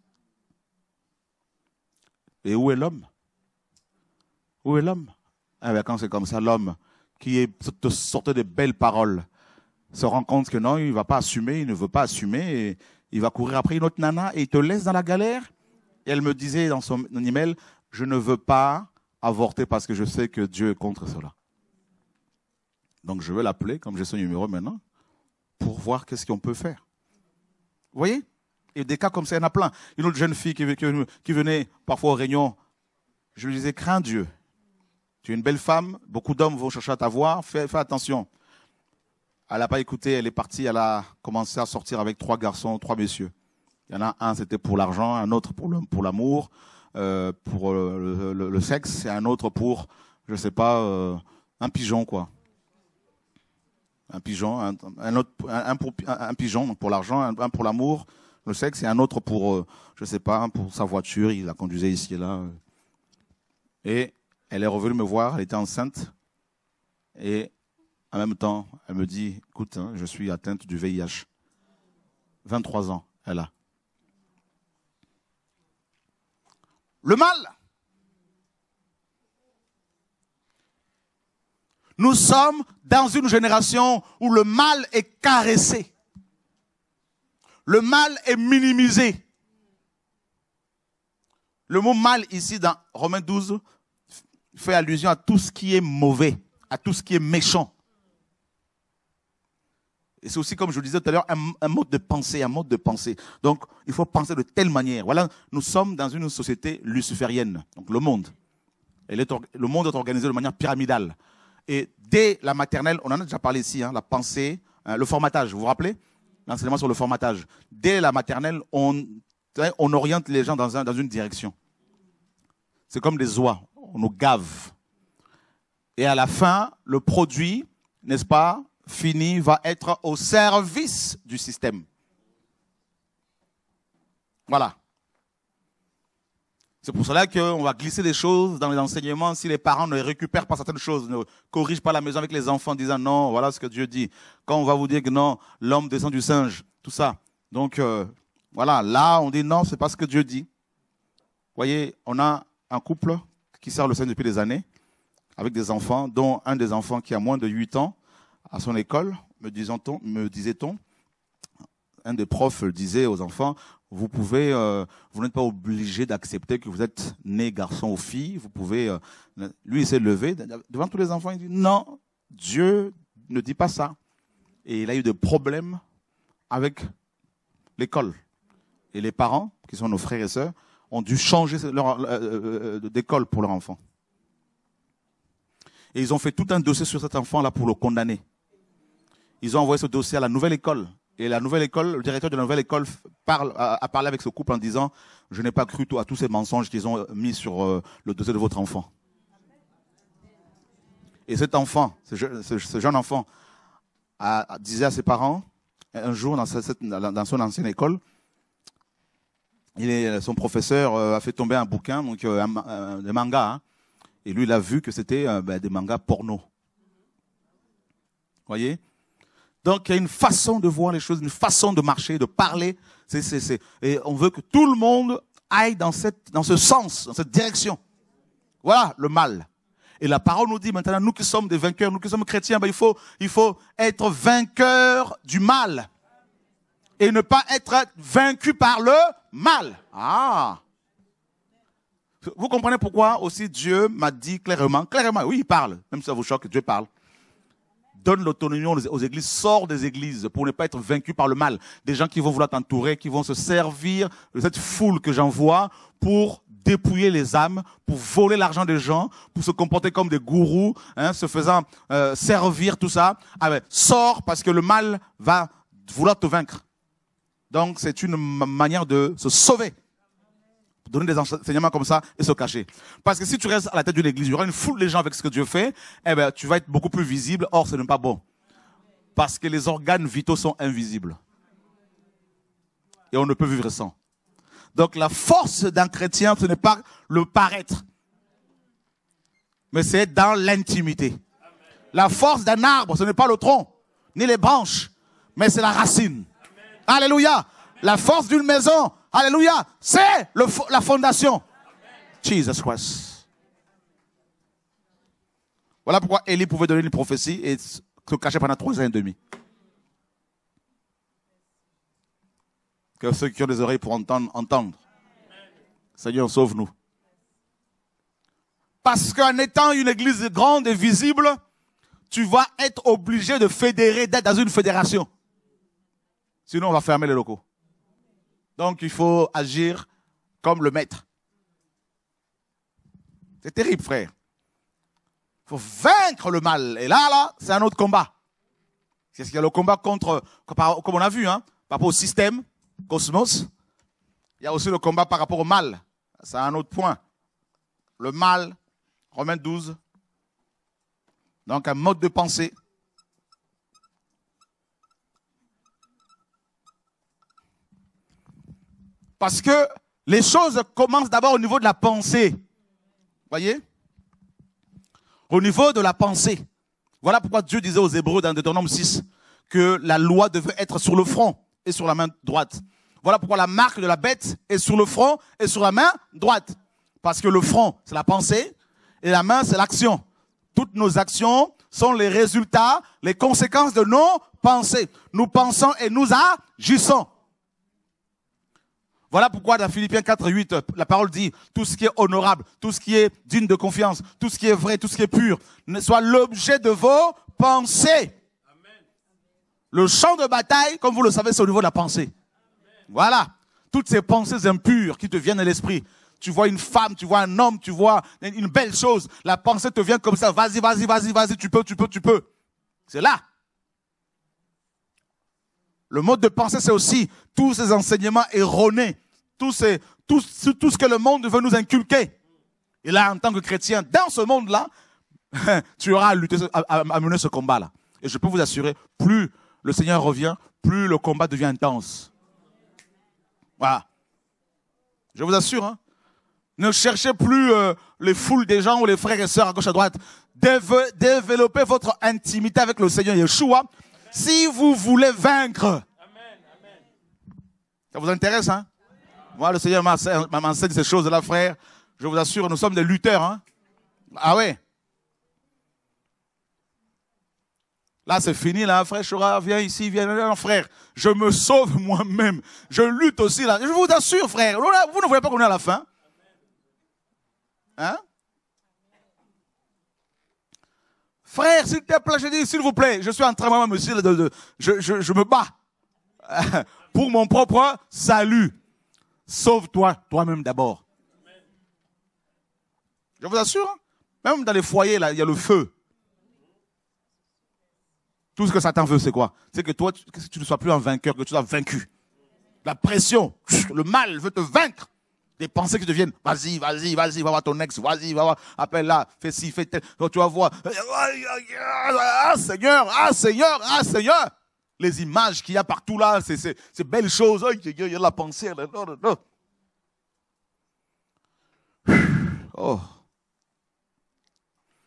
Et où est l'homme? Où est l'homme? Quand c'est comme ça, l'homme qui te sortait de belles paroles se rend compte que non, il ne va pas assumer, il ne veut pas assumer, et il va courir après une autre nana et il te laisse dans la galère. Et elle me disait dans son email, je ne veux pas avorter parce que je sais que Dieu est contre cela. Donc je vais l'appeler, comme j'ai son numéro maintenant, pour voir qu'est-ce qu'on peut faire. Vous voyez? Et des cas comme ça, il y en a plein. Une autre jeune fille qui venait parfois aux réunions, je lui disais, crains Dieu. Tu es une belle femme, beaucoup d'hommes vont chercher à t'avoir, fais attention. Elle n'a pas écouté, elle est partie, elle a commencé à sortir avec 3 garçons, 3 messieurs. Il y en a un, c'était pour l'argent, un autre pour l'amour, pour le sexe, et un autre pour, je ne sais pas, un pigeon, quoi. Un pigeon, un pigeon pour l'argent, un pour l'amour, le sexe, et un autre pour, je ne sais pas, pour sa voiture, il la conduisait ici et là. Et elle est revenue me voir, elle était enceinte, et en même temps, elle me dit, écoute, je suis atteinte du VIH. 23 ans, elle a. Le mal. Nous sommes dans une génération où le mal est caressé. Le mal est minimisé. Le mot mal ici dans Romains 12 fait allusion à tout ce qui est mauvais, à tout ce qui est méchant. Et c'est aussi, comme je le disais tout à l'heure, un mode de pensée, un mode de pensée. Donc, il faut penser de telle manière. Voilà, nous sommes dans une société luciférienne, donc le monde. Le monde est organisé de manière pyramidale. Et dès la maternelle, on en a déjà parlé ici, la pensée, le formatage, vous vous rappelez? L'enseignement sur le formatage. Dès la maternelle, on oriente les gens dans une direction. C'est comme des oies, on nous gave. Et à la fin, le produit, n'est-ce pas, fini, va être au service du système. Voilà. C'est pour cela qu'on va glisser des choses dans les enseignements si les parents ne récupèrent pas certaines choses, ne corrigent pas la maison avec les enfants en disant non, voilà ce que Dieu dit. Quand on va vous dire que non, l'homme descend du singe, tout ça. Donc, voilà, là, on dit non, c'est pas ce que Dieu dit. Vous voyez, on a un couple qui sert le Seigneur depuis des années, avec des enfants, dont un des enfants qui a moins de 8 ans, à son école, me disait-on, un des profs disait aux enfants, vous n'êtes pas obligé d'accepter que vous êtes né garçon ou fille, vous pouvez, lui il s'est levé, devant tous les enfants, il dit, non, Dieu ne dit pas ça. Et il a eu des problèmes avec l'école. Et les parents, qui sont nos frères et sœurs, ont dû changer d'école pour leur enfant. Et ils ont fait tout un dossier sur cet enfant-là pour le condamner. Ils ont envoyé ce dossier à la nouvelle école. Et la nouvelle école, le directeur de la nouvelle école a parlé avec ce couple en disant « Je n'ai pas cru à tous ces mensonges qu'ils ont mis sur le dossier de votre enfant. » Et cet enfant, ce jeune enfant, disait à ses parents, un jour dans son ancienne école, son professeur a fait tomber un bouquin, donc des mangas, et lui il a vu que c'était des mangas porno. Vous voyez? Donc il y a une façon de voir les choses, une façon de marcher, de parler. Et on veut que tout le monde aille dans ce sens, dans cette direction. Voilà le mal. Et la parole nous dit maintenant, nous qui sommes des vainqueurs, nous qui sommes chrétiens, ben il faut être vainqueurs du mal. Et ne pas être vaincu par le mal. Ah. Vous comprenez pourquoi aussi Dieu m'a dit clairement, oui, il parle, même si ça vous choque, Dieu parle. Donne l'autonomie aux églises, sors des églises pour ne pas être vaincu par le mal. Des gens qui vont vouloir t'entourer, qui vont se servir de cette foule que j'envoie pour dépouiller les âmes, pour voler l'argent des gens, pour se comporter comme des gourous, se faisant servir, tout ça. Ah ben, sors parce que le mal va vouloir te vaincre. Donc c'est une manière de se sauver. Donner des enseignements comme ça et se cacher. Parce que si tu restes à la tête d'une église, il y aura une foule de gens avec ce que Dieu fait, eh ben, tu vas être beaucoup plus visible. Or, ce n'est pas bon. Parce que les organes vitaux sont invisibles. Et on ne peut vivre sans. Donc, la force d'un chrétien, ce n'est pas le paraître. Mais c'est dans l'intimité. La force d'un arbre, ce n'est pas le tronc, ni les branches, mais c'est la racine. Alléluia. La force d'une maison, alléluia, c'est la fondation. Jesus Christ. Voilà pourquoi Élie pouvait donner une prophétie et se cacher pendant 3 ans et demi. Que ceux qui ont des oreilles pour entendre. Seigneur, sauve-nous. Parce qu'en étant une église grande et visible, tu vas être obligé de fédérer, d'être dans une fédération. Sinon, on va fermer les locaux. Donc, il faut agir comme le maître. C'est terrible, frère. Il faut vaincre le mal. Et là, c'est un autre combat. C'est ce qu'il y a le combat contre, comme on a vu, par rapport au système, cosmos. Il y a aussi le combat par rapport au mal. C'est un autre point. Le mal, Romains 12. Donc, un mode de pensée. Parce que les choses commencent d'abord au niveau de la pensée. Voyez? Au niveau de la pensée. Voilà pourquoi Dieu disait aux Hébreux dans Deutéronome 6 que la loi devait être sur le front et sur la main droite. Voilà pourquoi la marque de la bête est sur le front et sur la main droite. Parce que le front, c'est la pensée et la main, c'est l'action. Toutes nos actions sont les résultats, les conséquences de nos pensées. Nous pensons et nous agissons. Voilà pourquoi dans Philippiens 4:8, la parole dit, tout ce qui est honorable, tout ce qui est digne de confiance, tout ce qui est vrai, tout ce qui est pur, soit l'objet de vos pensées. Amen. Le champ de bataille, comme vous le savez, c'est au niveau de la pensée. Amen. Voilà. Toutes ces pensées impures qui te viennent à l'esprit. Tu vois une femme, tu vois un homme, tu vois une belle chose. La pensée te vient comme ça. Vas-y, tu peux. C'est là. Le mode de pensée, c'est aussi tous ces enseignements erronés, tout ce que le monde veut nous inculquer. Et là, en tant que chrétien, dans ce monde-là, tu auras à lutter, à mener ce combat-là. Et je peux vous assurer, plus le Seigneur revient, plus le combat devient intense. Voilà. Je vous assure, ne cherchez plus les foules des gens ou les frères et sœurs à gauche à droite. Développez votre intimité avec le Seigneur Yeshua. Si vous voulez vaincre. Ça vous intéresse, Moi, le Seigneur m'enseigne ces choses-là, frère. Je vous assure, nous sommes des lutteurs, Ah ouais. Là, c'est fini, là, frère Chora, viens ici, viens, frère. Je me sauve moi-même. Je lutte aussi, là. Je vous assure, frère. Vous ne voyez pas qu'on est à la fin. Frère, s'il te plaît, je dis, s'il vous plaît, je suis en train, moi, monsieur, je me bats pour mon propre salut. Sauve-toi, toi-même d'abord. Je vous assure, même dans les foyers, là, il y a le feu. Tout ce que Satan veut, c'est quoi? C'est que toi, que tu ne sois plus un vainqueur, que tu sois vaincu. La pression, le mal veut te vaincre. Des pensées qui te viennent, vas-y, va voir ton ex, vas-y, va voir, appelle là, fais ci, fais tel, tu vas voir, ah Seigneur, les images qu'il y a partout là, ces belles choses, il y a la pensée, oh.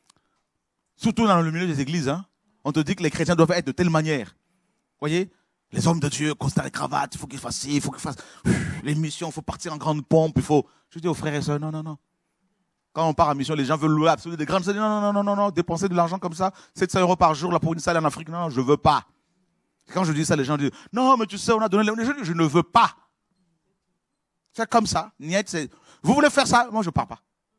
Surtout dans le milieu des églises, on te dit que les chrétiens doivent être de telle manière. Voyez, Les hommes de Dieu, costard et cravate, il faut qu'ils fassent ci, il faut qu'ils fassent les missions, il faut partir en grande pompe, il faut... Je dis aux frères et sœurs, non, non, non. Quand on part en mission, les gens veulent louer absolument des grandes salles. Non, non, non, non, non, dépenser de l'argent comme ça, 700 € par jour là, pour une salle en Afrique, non, je veux pas. Quand je dis ça, les gens disent, non, mais tu sais, on a donné les... Je ne veux pas. C'est comme ça. Vous voulez faire ça? Moi, je ne pars pas.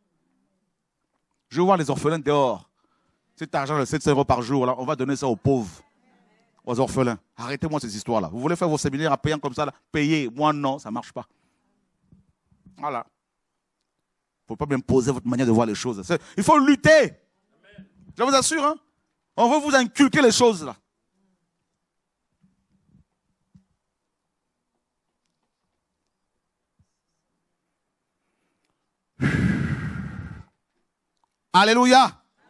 Je veux voir les orphelins dehors. Cet argent de 700 € par jour, là, on va donner ça aux pauvres, aux orphelins. Arrêtez-moi ces histoires-là. Vous voulez faire vos séminaires en payant comme ça, là, payez. Moi, non, ça ne marche pas. Voilà. Il ne faut pas m'imposer votre manière de voir les choses. Il faut lutter. Je vous assure, hein. On veut vous inculquer les choses, là. Alléluia.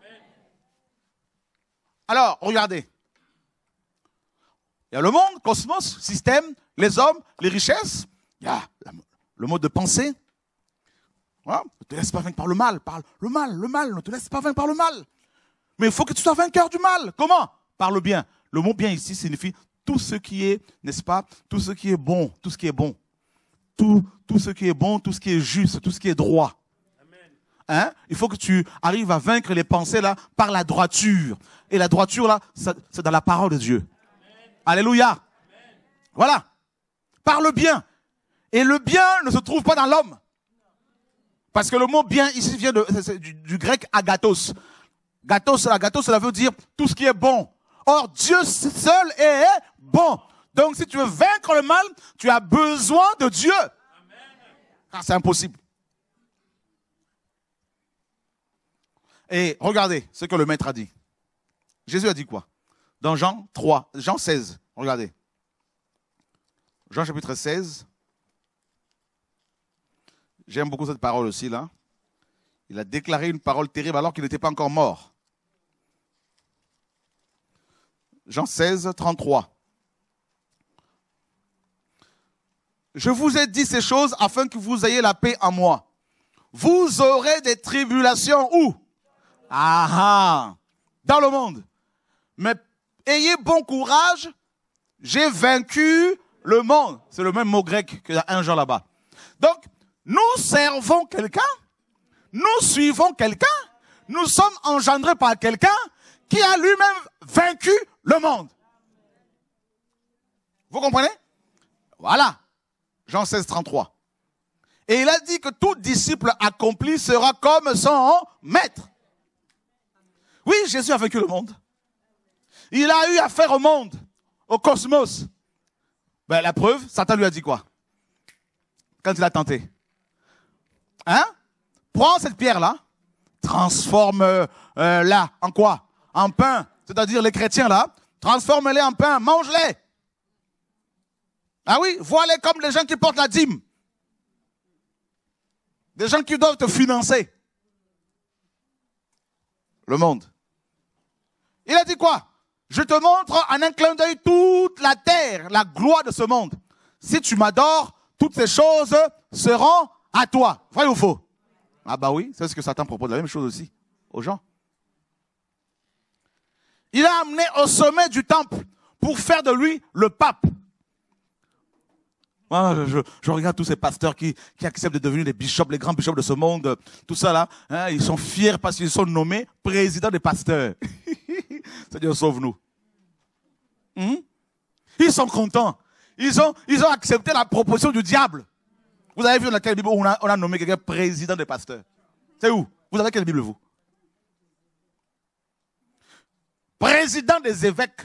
Alors, regardez. Il y a le monde, cosmos, système, les hommes, les richesses. Il y a le mode de pensée. Voilà. Ne te laisse pas vaincre par le mal. Le mal, ne te laisse pas vaincre par le mal. Mais il faut que tu sois vainqueur du mal. Comment? Par le bien. Le mot bien ici signifie tout ce qui est, n'est-ce pas? Tout ce qui est bon, tout ce qui est bon. Tout ce qui est bon, tout ce qui est juste, tout ce qui est droit. Hein? Il faut que tu arrives à vaincre les pensées là par la droiture. Et la droiture là, c'est dans la parole de Dieu. Amen. Alléluia. Amen. Voilà. Par le bien. Et le bien ne se trouve pas dans l'homme. Parce que le mot bien ici vient du grec agathos. Gathos, cela veut dire tout ce qui est bon. Or, Dieu seul est bon. Donc, si tu veux vaincre le mal, tu as besoin de Dieu. Amen. Car c'est impossible. Et regardez ce que le maître a dit. Jésus a dit quoi? Dans Jean 16, regardez. Jean chapitre 16. J'aime beaucoup cette parole aussi là. Il a déclaré une parole terrible alors qu'il n'était pas encore mort. Jean 16, 33. Je vous ai dit ces choses afin que vous ayez la paix en moi. Vous aurez des tribulations où? Dans le monde. Mais ayez bon courage, j'ai vaincu le monde. C'est le même mot grec qu'il y a un Jean là-bas. Donc, nous servons quelqu'un, nous suivons quelqu'un, nous sommes engendrés par quelqu'un qui a lui-même vaincu le monde. Vous comprenez? Voilà. Jean 16, 33. Et il a dit que tout disciple accompli sera comme son maître. Oui, Jésus a vaincu le monde. Il a eu affaire au monde, au cosmos. Ben, la preuve, Satan lui a dit quoi? Quand il a tenté. Hein? Prends cette pierre-là, transforme-la en quoi? En pain. C'est-à-dire les chrétiens là, transforme-les en pain, mange-les. Ah oui, vois-les comme les gens qui portent la dîme. Des gens qui doivent te financer. Le monde. Il a dit quoi? Je te montre en un clin d'œil toute la terre, la gloire de ce monde. Si tu m'adores, toutes ces choses seront à toi. Vrai ou faux? Ah bah oui, c'est ce que Satan propose, la même chose aussi aux gens. Il a amené au sommet du temple pour faire de lui le pape. Moi, je regarde tous ces pasteurs qui acceptent de devenir des bishops, les grands bishops de ce monde, tout ça là, hein, ils sont fiers parce qu'ils sont nommés présidents des pasteurs. Seigneur, sauve-nous. Ils sont contents. Ils ont accepté la proposition du diable. Vous avez vu dans quelle Bible on a nommé quelqu'un président des pasteurs? C'est où? Vous avez quelle Bible, vous? Président des évêques.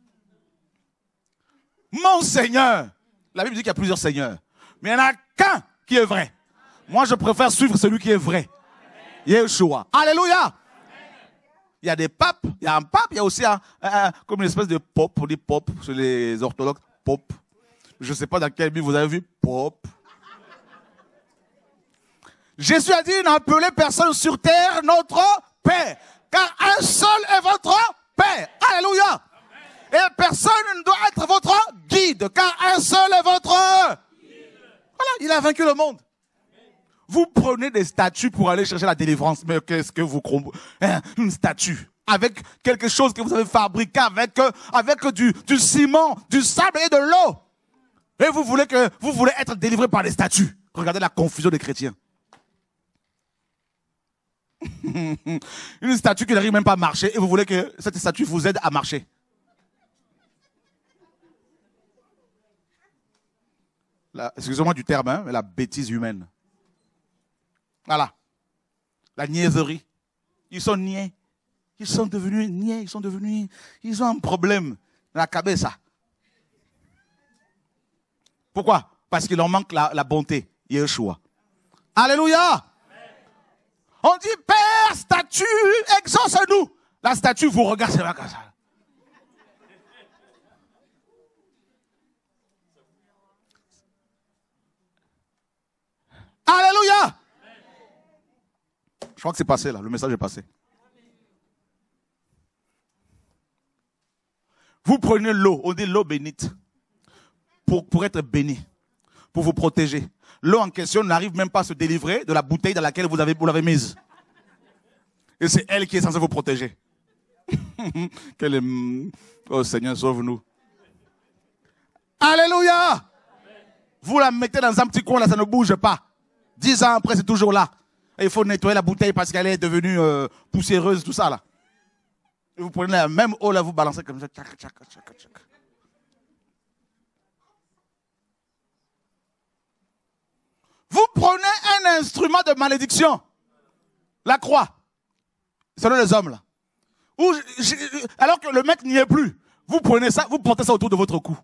Mon Seigneur. La Bible dit qu'il y a plusieurs seigneurs. Mais il n'y en a qu'un qui est vrai. Moi, je préfère suivre celui qui est vrai. Yeshua. Alléluia. Il y a des papes. Il y a un pape. Il y a aussi comme une espèce de pope. On dit pope chez les orthodoxes. Pope. Je ne sais pas dans quelle Bible vous avez vu. Pope. Jésus a dit, n'appelez personne sur terre notre Père. Car un seul est votre Père. Alléluia. Et personne ne doit être votre guide, car un seul est votre guide. Voilà, il a vaincu le monde. Vous prenez des statues pour aller chercher la délivrance. Mais qu'est-ce que vous croyez? Une statue. Avec quelque chose que vous avez fabriqué avec du ciment, du sable et de l'eau. Et vous voulez être délivré par des statues. Regardez la confusion des chrétiens. Une statue qui n'arrive même pas à marcher et vous voulez que cette statue vous aide à marcher. Excusez-moi du terme, mais la bêtise humaine. Voilà. La niaiserie. Ils sont niais. Ils sont devenus niais. Ils ont un problème dans la cabeza. Pourquoi? Parce qu'il leur manque la bonté. Yeshua. Alléluia. On dit, Père, statue, exauce-nous. La statue vous regarde, c'est pas comme ça. Alléluia. Je crois que c'est passé là, le message est passé. Vous prenez l'eau, on dit l'eau bénite, pour être béni, pour vous protéger. L'eau en question n'arrive même pas à se délivrer de la bouteille dans laquelle vous l'avez mise. Et c'est elle qui est censée vous protéger. Oh Seigneur, sauve-nous. Alléluia. Vous la mettez dans un petit coin là, ça ne bouge pas. 10 ans après, c'est toujours là. Et il faut nettoyer la bouteille parce qu'elle est devenue poussiéreuse, tout ça là. Et vous prenez la même eau là, vous balancez comme ça. Tchac, tchac, tchac, tchac. Vous prenez un instrument de malédiction. La croix. Selon les hommes là. Alors que le mec n'y est plus. Vous prenez ça, vous portez ça autour de votre cou.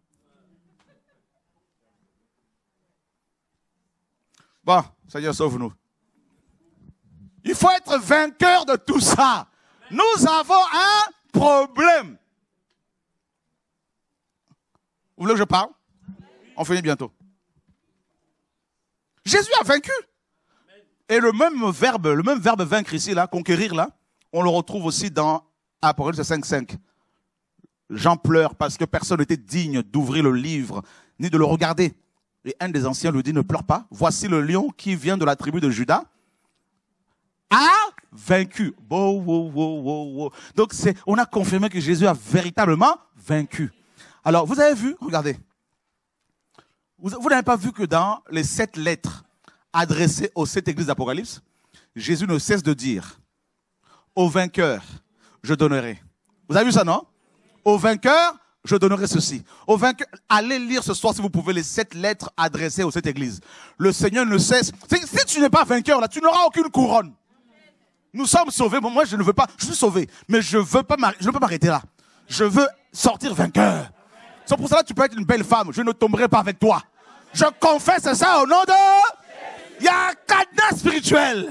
Bon, Seigneur, sauve-nous. Il faut être vainqueur de tout ça. Nous avons un problème. Vous voulez que je parle? On finit bientôt. Jésus a vaincu. Et le même verbe vaincre ici, là, conquérir, là, on le retrouve aussi dans Apocalypse 5:5. Jean pleure parce que personne n'était digne d'ouvrir le livre, ni de le regarder. Et un des anciens lui dit, ne pleure pas. Voici le lion qui vient de la tribu de Juda. A vaincu. Donc on a confirmé que Jésus a véritablement vaincu. Alors, vous avez vu, regardez. Vous n'avez pas vu que dans les 7 lettres adressées aux 7 églises d'Apocalypse, Jésus ne cesse de dire, au vainqueur, je donnerai. Vous avez vu ça, non? Au vainqueur, je donnerai ceci. Au vainqueur, allez lire ce soir si vous pouvez les 7 lettres adressées aux 7 églises. Le Seigneur ne cesse. Si tu n'es pas vainqueur, là, tu n'auras aucune couronne. Nous sommes sauvés. Bon, moi, je ne veux pas. Je suis sauvé, mais je ne veux pas m'arrêter là. Je veux sortir vainqueur. C'est pour cela que tu peux être une belle femme. Je ne tomberai pas avec toi. Je confesse ça au nom de... Il y a un cadenas spirituel.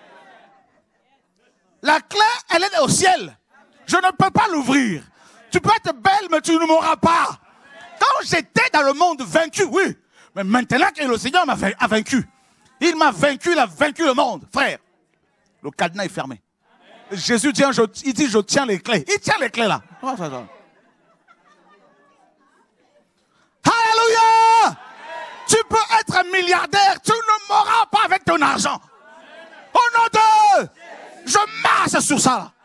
La clé, elle est au ciel. Je ne peux pas l'ouvrir. Tu peux être belle, mais tu ne m'auras pas. Quand j'étais dans le monde vaincu, oui. Mais maintenant que le Seigneur a vaincu. Il m'a vaincu, il a vaincu le monde. Frère, le cadenas est fermé. Jésus dit, il dit, je tiens les clés. Il tient les clés là. Alléluia! Tu peux être milliardaire, tu ne m'auras pas avec ton argent. Au nom de... Je marche sur ça là.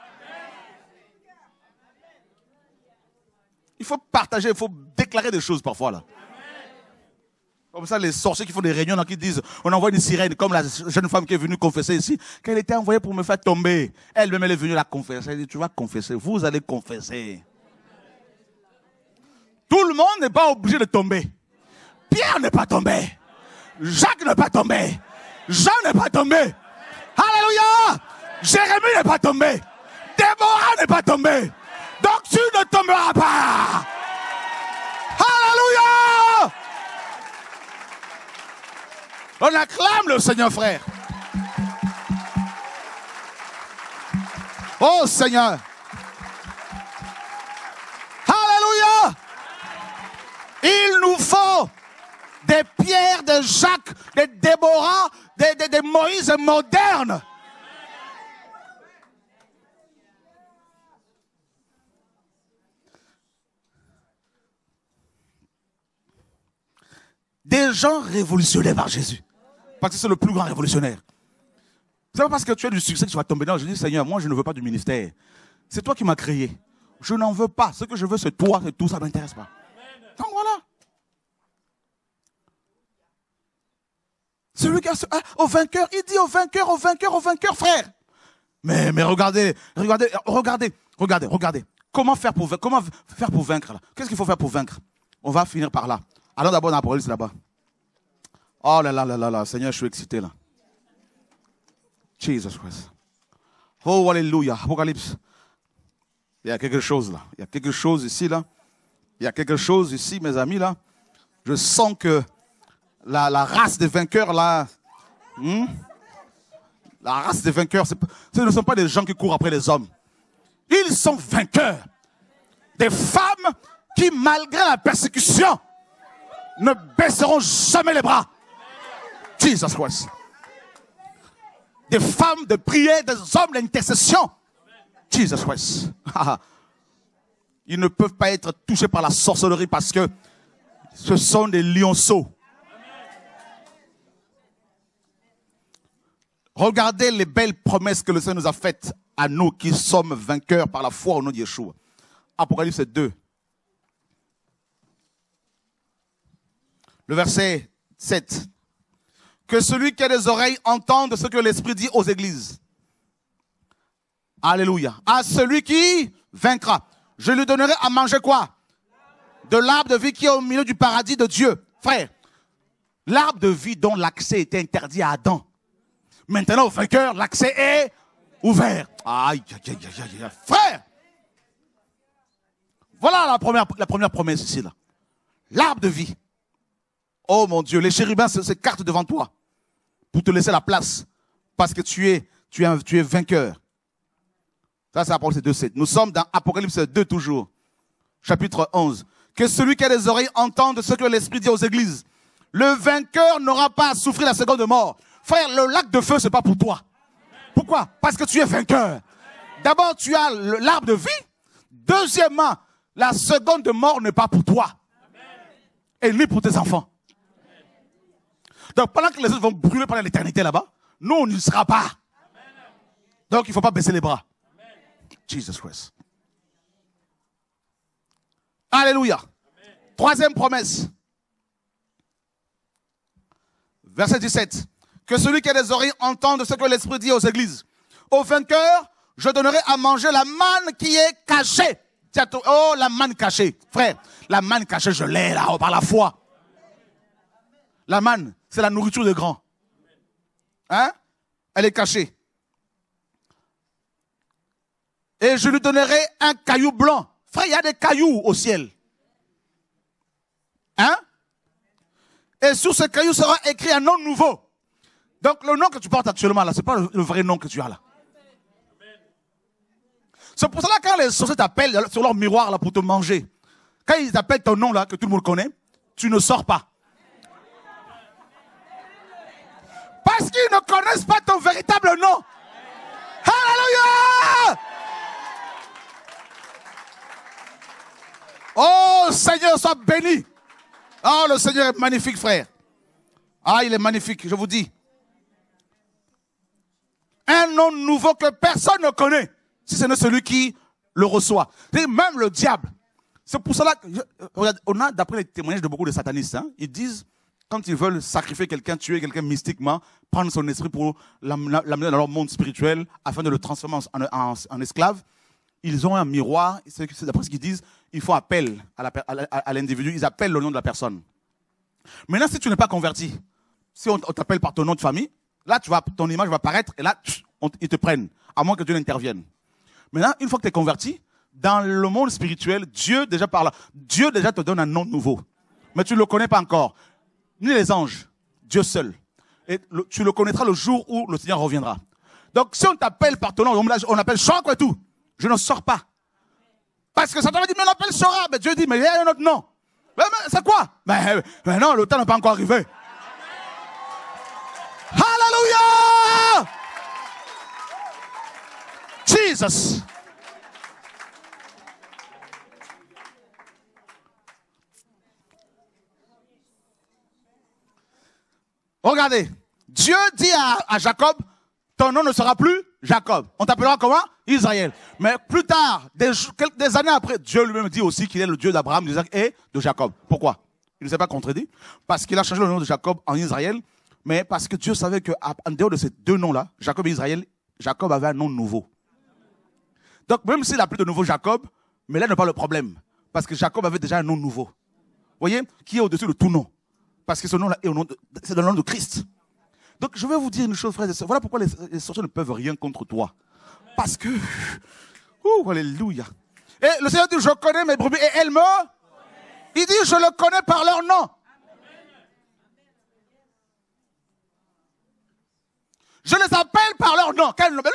Il faut partager, il faut déclarer des choses parfois là. Comme ça, les sorciers qui font des réunions, qui disent, on envoie une sirène, comme la jeune femme qui est venue confesser ici, qu'elle était envoyée pour me faire tomber. Elle-même, elle est venue la confesser. Elle dit, tu vas confesser, vous allez confesser. Tout le monde n'est pas obligé de tomber. Pierre n'est pas tombé. Jacques n'est pas tombé. Jean n'est pas tombé. Alléluia! Jérémie n'est pas tombé. Déborah n'est pas tombé. Donc tu ne tomberas pas. Alléluia! On acclame le Seigneur, frère. Oh Seigneur. Alléluia. Il nous faut des Pierre, de Jacques, des Déborah, des Moïse modernes. Des gens révolutionnés par Jésus. Parce que c'est le plus grand révolutionnaire. C'est pas parce que tu as du succès que tu vas tomber dans. Je dis, Seigneur, moi je ne veux pas du ministère. C'est toi qui m'as créé. Je n'en veux pas. Ce que je veux, c'est toi, c'est tout, ça ne m'intéresse pas. Donc voilà. Celui qui a au vainqueur, il dit au vainqueur, au vainqueur, au vainqueur, frère. Mais regardez. Comment faire pour vaincre là? Qu'est-ce qu'il faut faire pour vaincre? On va finir par là. Allons d'abord dans l'Apocalypse là-bas. Oh là là là là là, Seigneur, je suis excité là. Jesus Christ. Oh, alléluia. Apocalypse. Il y a quelque chose là. Il y a quelque chose ici là. Il y a quelque chose ici, mes amis là. Je sens que la race des vainqueurs là. La race des vainqueurs, ce ne sont pas des gens qui courent après les hommes. Ils sont vainqueurs. Des femmes qui, malgré la persécution, ne baisseront jamais les bras. Jesus Christ. Des femmes de prière, des hommes d'intercession. Jesus Christ. Ils ne peuvent pas être touchés par la sorcellerie parce que ce sont des lionceaux. Regardez les belles promesses que le Seigneur nous a faites à nous qui sommes vainqueurs par la foi au nom de Yeshua. Apocalypse 2. Le verset 7. Que celui qui a des oreilles entende ce que l'Esprit dit aux églises. Alléluia. À celui qui vaincra. Je lui donnerai à manger quoi? De l'arbre de vie qui est au milieu du paradis de Dieu. Frère, l'arbre de vie dont l'accès était interdit à Adam. Maintenant, au vainqueur, l'accès est ouvert. Aïe, aïe, aïe, aïe, aïe. Frère, voilà la première promesse ici. Là. L'arbre de vie. Oh mon Dieu, les chérubins s'écartent devant toi pour te laisser la place parce que tu es vainqueur. Ça, c'est Apocalypse 2:7. Nous sommes dans Apocalypse 2 toujours, chapitre 11. Que celui qui a des oreilles entende ce que l'Esprit dit aux églises. Le vainqueur n'aura pas à souffrir la seconde mort. Frère, le lac de feu, c'est pas pour toi. Pourquoi? Parce que tu es vainqueur. D'abord, tu as l'arbre de vie. Deuxièmement, la seconde mort n'est pas pour toi. Et ni pour tes enfants. Donc, pendant que les autres vont brûler pendant l'éternité là-bas, nous, on n'y sera pas. Donc, il ne faut pas baisser les bras. Jesus Christ. Alléluia. Troisième promesse. Verset 17. Que celui qui a des oreilles entende ce que l'Esprit dit aux églises. Au vainqueur, je donnerai à manger la manne qui est cachée. Oh, la manne cachée. Frère, la manne cachée, je l'ai là, par la foi. La manne, c'est la nourriture des grands. Hein? Elle est cachée. Et je lui donnerai un caillou blanc. Frère, il y a des cailloux au ciel. Hein? Et sur ce caillou sera écrit un nom nouveau. Donc le nom que tu portes actuellement là, ce n'est pas le vrai nom que tu as là. C'est pour cela que quand les sorciers t'appellent sur leur miroir là pour te manger, quand ils appellent ton nom là, que tout le monde connaît, tu ne sors pas. Parce qu'ils ne connaissent pas ton véritable nom. Alléluia! Oh Seigneur, sois béni. Oh, le Seigneur est magnifique, frère. Ah, il est magnifique, je vous dis. Un nom nouveau que personne ne connaît, si ce n'est celui qui le reçoit. Et même le diable. C'est pour cela que, on a, d'après les témoignages de beaucoup de satanistes, hein, ils disent, quand ils veulent sacrifier quelqu'un, tuer quelqu'un mystiquement, prendre son esprit pour l'amener dans leur monde spirituel, afin de le transformer en esclave, ils ont un miroir, c'est d'après ce qu'ils disent, ils font appel à l'individu, ils appellent le nom de la personne. Maintenant, si tu n'es pas converti, si on t'appelle par ton nom de famille, là, ton image va apparaître et là, ils te prennent, à moins que Dieu n'intervienne. Maintenant, une fois que tu es converti, dans le monde spirituel, Dieu déjà te donne un nom nouveau. Mais tu ne le connais pas encore. Ni les anges, Dieu seul. Et tu le connaîtras le jour où le Seigneur reviendra. Donc, si on t'appelle par ton nom, on appelle Chokwe et tout, je ne sors pas. Parce que Satan va dire, mais on appelle Sora. Mais Dieu dit, mais il y a un autre nom. Mais c'est quoi? Mais non, le temps n'est pas encore arrivé. Alléluia! Jesus. Regardez, Dieu dit à Jacob, ton nom ne sera plus Jacob. On t'appellera comment? Israël. Mais plus tard, des années après, Dieu lui-même dit aussi qu'il est le Dieu d'Abraham, d'Isaac et de Jacob. Pourquoi? Il ne s'est pas contredit. Parce qu'il a changé le nom de Jacob en Israël, mais parce que Dieu savait qu'en dehors de ces deux noms-là, Jacob et Israël, Jacob avait un nom nouveau. Donc même s'il n'a plus de nouveau Jacob, mais là n'est pas le problème. Parce que Jacob avait déjà un nom nouveau. Vous voyez? Qui est au-dessus de tout nom. Parce que ce nom-là c'est le nom de Christ. Donc je vais vous dire une chose, frères et sœurs. Voilà pourquoi les sorciers ne peuvent rien contre toi. Parce que... alléluia. Et le Seigneur dit, je connais mes brebis et elles me... Il dit, je le connais par leur nom. Je les appelle par leur nom. Quel nom nouveau?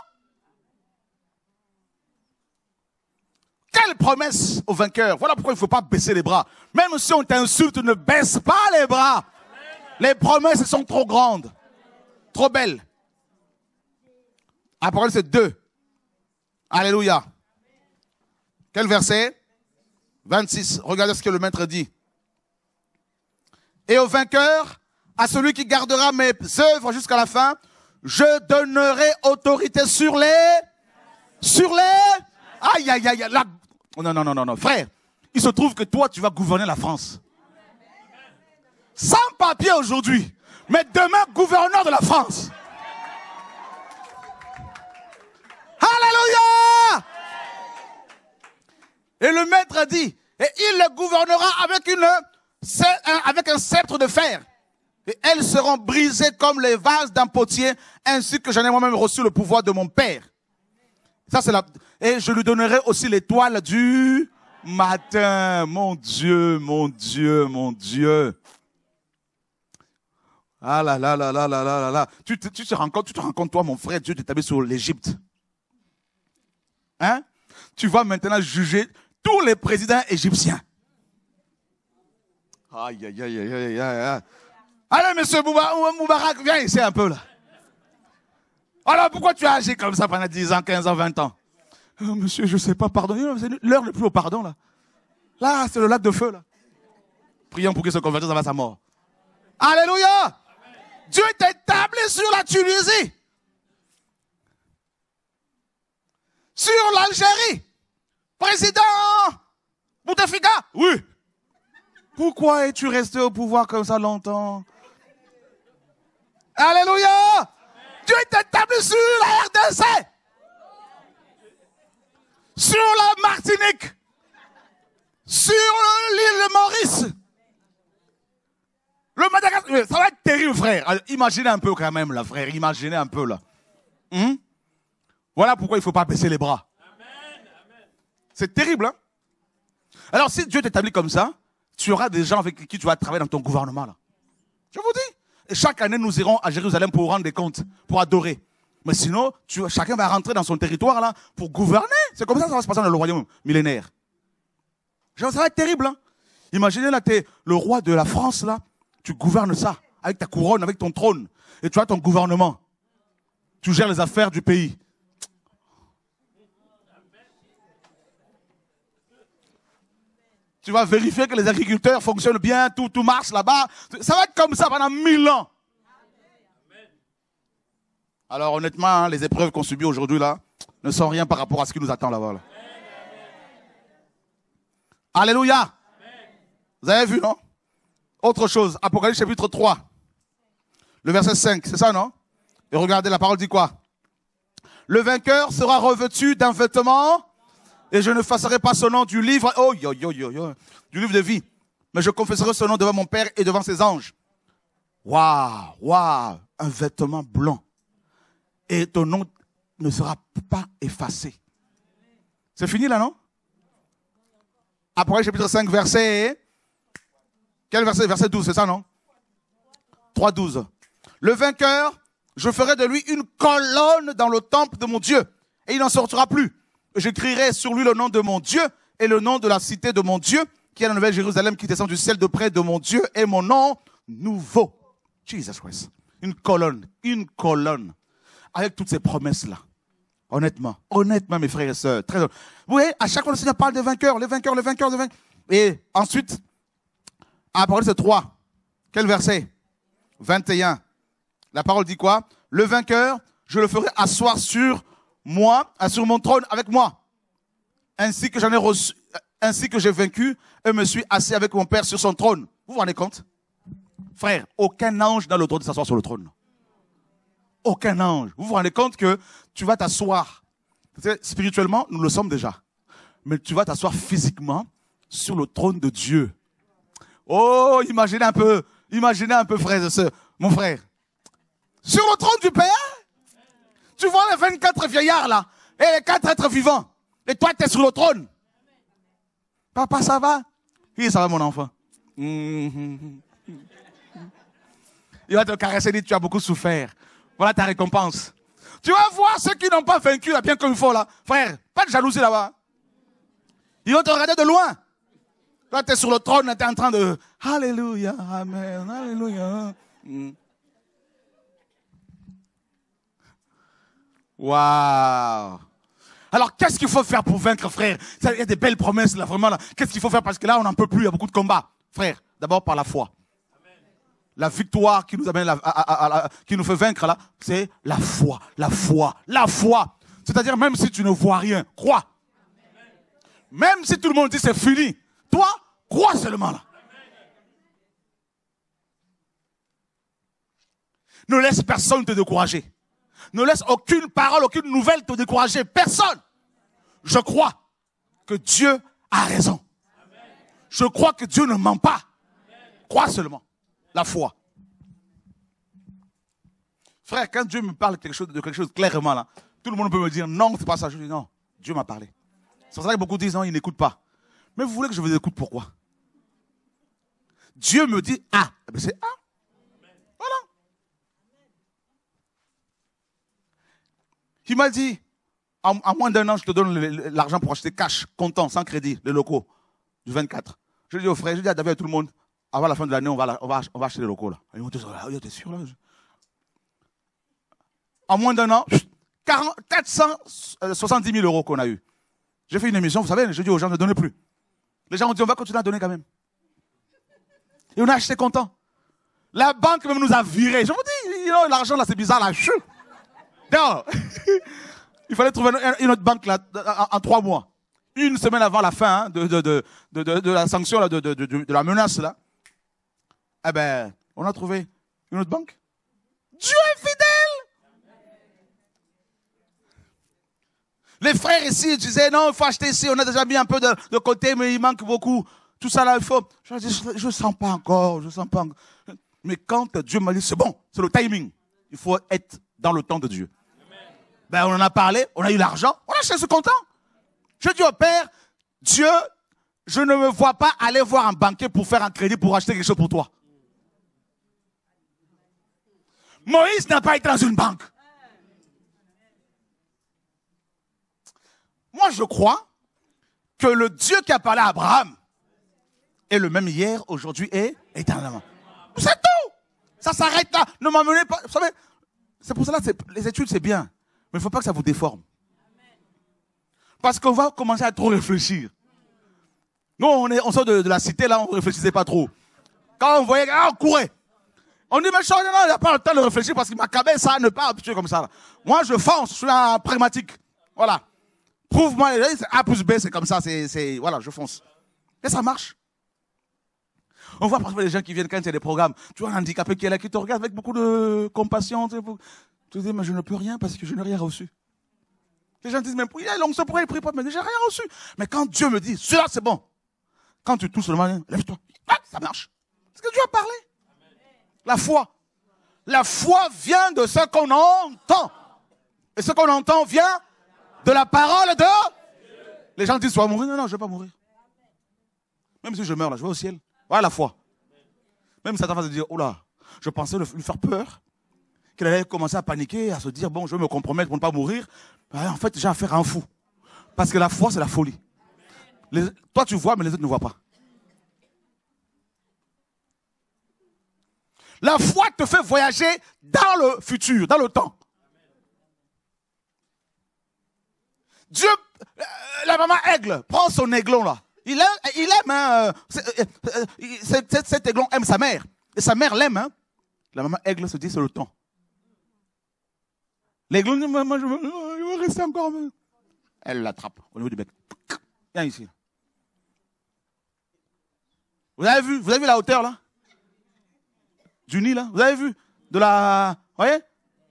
Quelle promesse au vainqueur. Voilà pourquoi il ne faut pas baisser les bras. Même si on t'insulte, ne baisse pas les bras. Les promesses sont trop grandes, trop belles. Apocalypse 2. Alléluia. Quel verset? 26. Regardez ce que le maître dit. Et au vainqueur, à celui qui gardera mes œuvres jusqu'à la fin, je donnerai autorité sur les... Aïe, aïe, aïe. Non, frère. Il se trouve que toi, tu vas gouverner la France. Sans papier aujourd'hui, mais demain gouverneur de la France. Alléluia! Et le maître dit, et il le gouvernera avec un sceptre de fer. Et elles seront brisées comme les vases d'un potier, ainsi que j'en ai moi-même reçu le pouvoir de mon Père. Ça, c'est et je lui donnerai aussi l'étoile du matin. Mon Dieu, mon Dieu, mon Dieu. Ah là là là là là là là. Tu te rends compte, toi, mon frère, Dieu t'établit sur l'Égypte. Hein? Tu vas maintenant juger tous les présidents égyptiens. Aïe, aïe, aïe, aïe, aïe, aïe. Allez, monsieur Moubarak, viens ici un peu là. Alors, pourquoi tu as agi comme ça pendant 10 ans, 15 ans, 20 ans? Monsieur, je ne sais pas, pardon. L'heure n'est plus au pardon, là. Là, c'est le lac de feu, là. Prions pour qu'il se convertisse avant sa mort. Alléluia! Amen. Dieu est établi sur la Tunisie. Sur l'Algérie. Président Bouteflika. Oui. Pourquoi es-tu resté au pouvoir comme ça longtemps? Alléluia! Amen. Dieu est établi sur la RDC. Sur la Martinique. Sur l'île de Maurice. Le Madagascar. Ça va être terrible, frère. Alors, imaginez un peu quand même, là, frère. Imaginez un peu, là. Voilà pourquoi il ne faut pas baisser les bras. C'est terrible, hein? Alors, si Dieu t'établit comme ça, tu auras des gens avec qui tu vas travailler dans ton gouvernement, là. Je vous dis. Et chaque année, nous irons à Jérusalem pour rendre des comptes, pour adorer. Mais sinon, chacun va rentrer dans son territoire, là, pour gouverner. C'est comme ça que ça va se passer dans le royaume millénaire. Ça va être terrible, hein? Imaginez, là, t'es le roi de la France, là. Tu gouvernes ça, avec ta couronne, avec ton trône. Et tu as ton gouvernement. Tu gères les affaires du pays. Tu vas vérifier que les agriculteurs fonctionnent bien, tout marche là-bas. Ça va être comme ça pendant 1000 ans. Alors honnêtement, hein, les épreuves qu'on subit aujourd'hui là ne sont rien par rapport à ce qui nous attend là-bas. Là. Alléluia. Vous avez vu, non? Autre chose, Apocalypse chapitre 3, le verset 5, c'est ça, non? Et regardez, la parole dit quoi? Le vainqueur sera revêtu d'un vêtement et je ne effacerai pas son nom du livre, du livre de vie. Mais je confesserai son nom devant mon Père et devant ses anges. Waouh, un vêtement blanc. Et ton nom ne sera pas effacé. C'est fini là, non? Apocalypse chapitre 5, verset... Quel verset? Verset 12, c'est ça, non? 3,12. Le vainqueur, je ferai de lui une colonne dans le temple de mon Dieu. Et il n'en sortira plus. J'écrirai sur lui le nom de mon Dieu et le nom de la cité de mon Dieu, qui est la nouvelle Jérusalem qui descend du ciel de près de mon Dieu et mon nom nouveau. Jesus Christ. Une colonne. Avec toutes ces promesses-là. Honnêtement, mes frères et sœurs. Très... Vous voyez, à chaque fois, le Seigneur parle des vainqueurs, les vainqueurs. Et ensuite, Apocalypse 3. Quel verset? 21. La parole dit quoi? Le vainqueur, je le ferai asseoir sur moi, sur mon trône avec moi. Ainsi que j'en ai reçu, ainsi que j'ai vaincu et me suis assis avec mon Père sur son trône. Vous vous rendez compte? Frère, aucun ange n'a le droit de s'asseoir sur le trône. Aucun ange. Vous vous rendez compte que tu vas t'asseoir. Spirituellement, nous le sommes déjà. Mais tu vas t'asseoir physiquement sur le trône de Dieu. Oh, imaginez un peu, frères et sœurs. Mon frère. Sur le trône du Père, tu vois les 24 vieillards là, et les 4 êtres vivants. Et toi, tu es sur le trône. Papa, ça va? Oui, ça va, mon enfant. Il va te caresser et dire, tu as beaucoup souffert. Voilà ta récompense. Tu vas voir ceux qui n'ont pas vaincu, là, bien comme il faut, là. Frère, pas de jalousie là-bas. Ils vont te regarder de loin. Toi, tu es sur le trône, tu es en train de... Alléluia, Amen, Alléluia. Waouh. Alors, qu'est-ce qu'il faut faire pour vaincre, frère? Il y a des belles promesses, là, vraiment, là. Qu'est-ce qu'il faut faire? Parce que là, on n'en peut plus, il y a beaucoup de combats. Frère, d'abord par la foi. La victoire qui nous amène qui nous fait vaincre, là, c'est la foi, la foi, la foi. C'est-à-dire, même si tu ne vois rien, crois. Même si tout le monde dit c'est fini, toi, crois seulement, là. Ne laisse personne te décourager. Ne laisse aucune parole, aucune nouvelle te décourager. Personne. Je crois que Dieu a raison. Je crois que Dieu ne ment pas. Crois seulement. La foi. Frère, quand Dieu me parle de quelque chose clairement là, tout le monde peut me dire non, c'est pas ça. Je dis non, Dieu m'a parlé. C'est pour ça que beaucoup disent non, il n'écoute pas. Mais vous voulez que je vous écoute pourquoi? Dieu me dit ah, eh bien c'est ah. Voilà. Il m'a dit, en moins d'un an, je te donne l'argent pour acheter cash, comptant, sans crédit, les locaux du 24. Je dis aux frères, je dis à David et à tout le monde, avant la fin de l'année, on va acheter les locaux là. Ils vont dire, ah, t'es sûr là? En moins d'un an, 470 000 euros qu'on a eu. J'ai fait une émission, vous savez, je dis aux gens, ne donnez plus. Les gens ont dit, on va continuer à donner quand même. Et on a acheté content. La banque même nous a virés. Je vous dis, l'argent là, c'est bizarre là. Non. Il fallait trouver une autre banque là, en 3 mois. Une semaine avant la fin hein, de la sanction, là, de la menace là. Eh ben, on a trouvé une autre banque. Dieu est fidèle. Les frères ici disaient, non, il faut acheter ici, on a déjà mis un peu de côté, mais il manque beaucoup. Tout ça là, il faut. Je dis, je ne sens pas encore, Mais quand Dieu m'a dit, c'est bon, c'est le timing. Il faut être dans le temps de Dieu. Ben, on en a parlé, on a eu l'argent, on a acheté ce content. Je dis au Père, Dieu, je ne me vois pas aller voir un banquier pour faire un crédit pour acheter quelque chose pour toi. Moïse n'a pas été dans une banque. Moi, je crois que le Dieu qui a parlé à Abraham est le même hier, aujourd'hui et éternellement. C'est tout. Ça s'arrête là. Ne m'emmenez pas. Vous savez, c'est pour cela, les études, c'est bien. Mais il ne faut pas que ça vous déforme. Parce qu'on va commencer à trop réfléchir. Nous, on sort de la cité, là, on ne réfléchissait pas trop. Quand on voyait, on courait. On dit, mais non, il n'y a pas le temps de réfléchir parce qu'il m'a cabé ça, ne pas habituer comme ça. Là. Moi, je fonce, je suis un pragmatique. Voilà. Prouve-moi, A plus B, c'est comme ça, voilà, je fonce. Et ça marche. On voit parfois les gens qui viennent quand il y a des programmes. Tu vois un handicapé qui est là, qui te regarde avec beaucoup de compassion. Tu te dis, mais je ne peux rien parce que je n'ai rien reçu. Les gens disent, mais il a l'onction, pourquoi il ne prie pas? Mais j'ai rien reçu. Mais quand Dieu me dit, cela c'est bon. Quand tu touches seulement, lève-toi. Ça marche. Parce que Dieu a parlé. La foi. La foi vient de ce qu'on entend. Et ce qu'on entend vient de la parole de... Les gens disent, tu vas mourir. Non, je ne vais pas mourir. Même si je meurs là, je vais au ciel. Voilà la foi. Même Satan va se dire, oh là, je pensais lui faire peur. Qu'il allait commencer à paniquer, à se dire, bon, je vais me compromettre pour ne pas mourir. En fait, j'ai affaire à un fou. Parce que la foi, c'est la folie. Toi, tu vois, mais les autres ne voient pas. La foi te fait voyager dans le futur, dans le temps. Dieu, la maman aigle, prend son aiglon là. Il aime, hein, cet aiglon aime sa mère. Et sa mère l'aime. Hein. La maman aigle se dit, c'est le temps. L'aiglon dit, moi, je veux rester encore. Elle l'attrape au niveau du bec. Viens ici. Vous avez vu la hauteur, là? Du nid, là? Vous avez vu? De la... Vous voyez?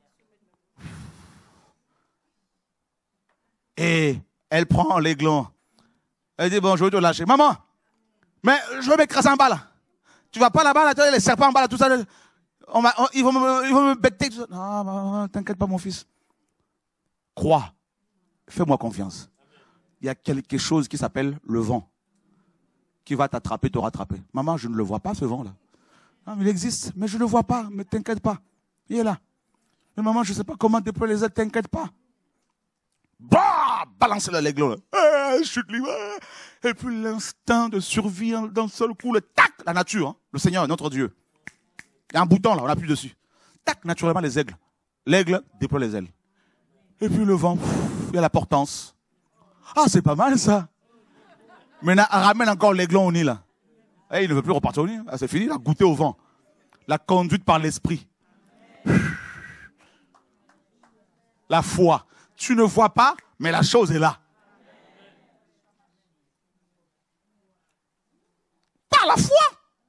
Et elle prend l'aiglon. Elle dit, bon, je vais te lâcher. Maman, mais je vais m'écraser en bas, là. Tu vas pas là-bas, là, tu as les serpents en bas, là, tout ça. Ils vont me becter. Non, maman, t'inquiète pas, mon fils. Crois. Fais-moi confiance. Il y a quelque chose qui s'appelle le vent, qui va t'attraper, te rattraper. Maman, je ne le vois pas, ce vent-là. Non, mais il existe, mais je ne le vois pas, mais t'inquiète pas. Il est là. Mais maman, je ne sais pas comment déployer les ailes, t'inquiète pas. Bah, balancez-le l'aiglon. Chute libre. Et puis l'instinct de survie d'un seul coup, le tac, la nature, hein, le Seigneur, notre Dieu. Il y a un bouton là, on appuie dessus. Tac, naturellement les aigles. L'aigle déploie les ailes. Et puis le vent, il y a la portance. Ah, c'est pas mal ça. Maintenant, elle ramène encore l'aiglon au nid là. Et il ne veut plus repartir au nid. Ah, c'est fini, il a goûté au vent. La conduite par l'esprit. La foi. Tu ne vois pas, mais la chose est là. Par la foi.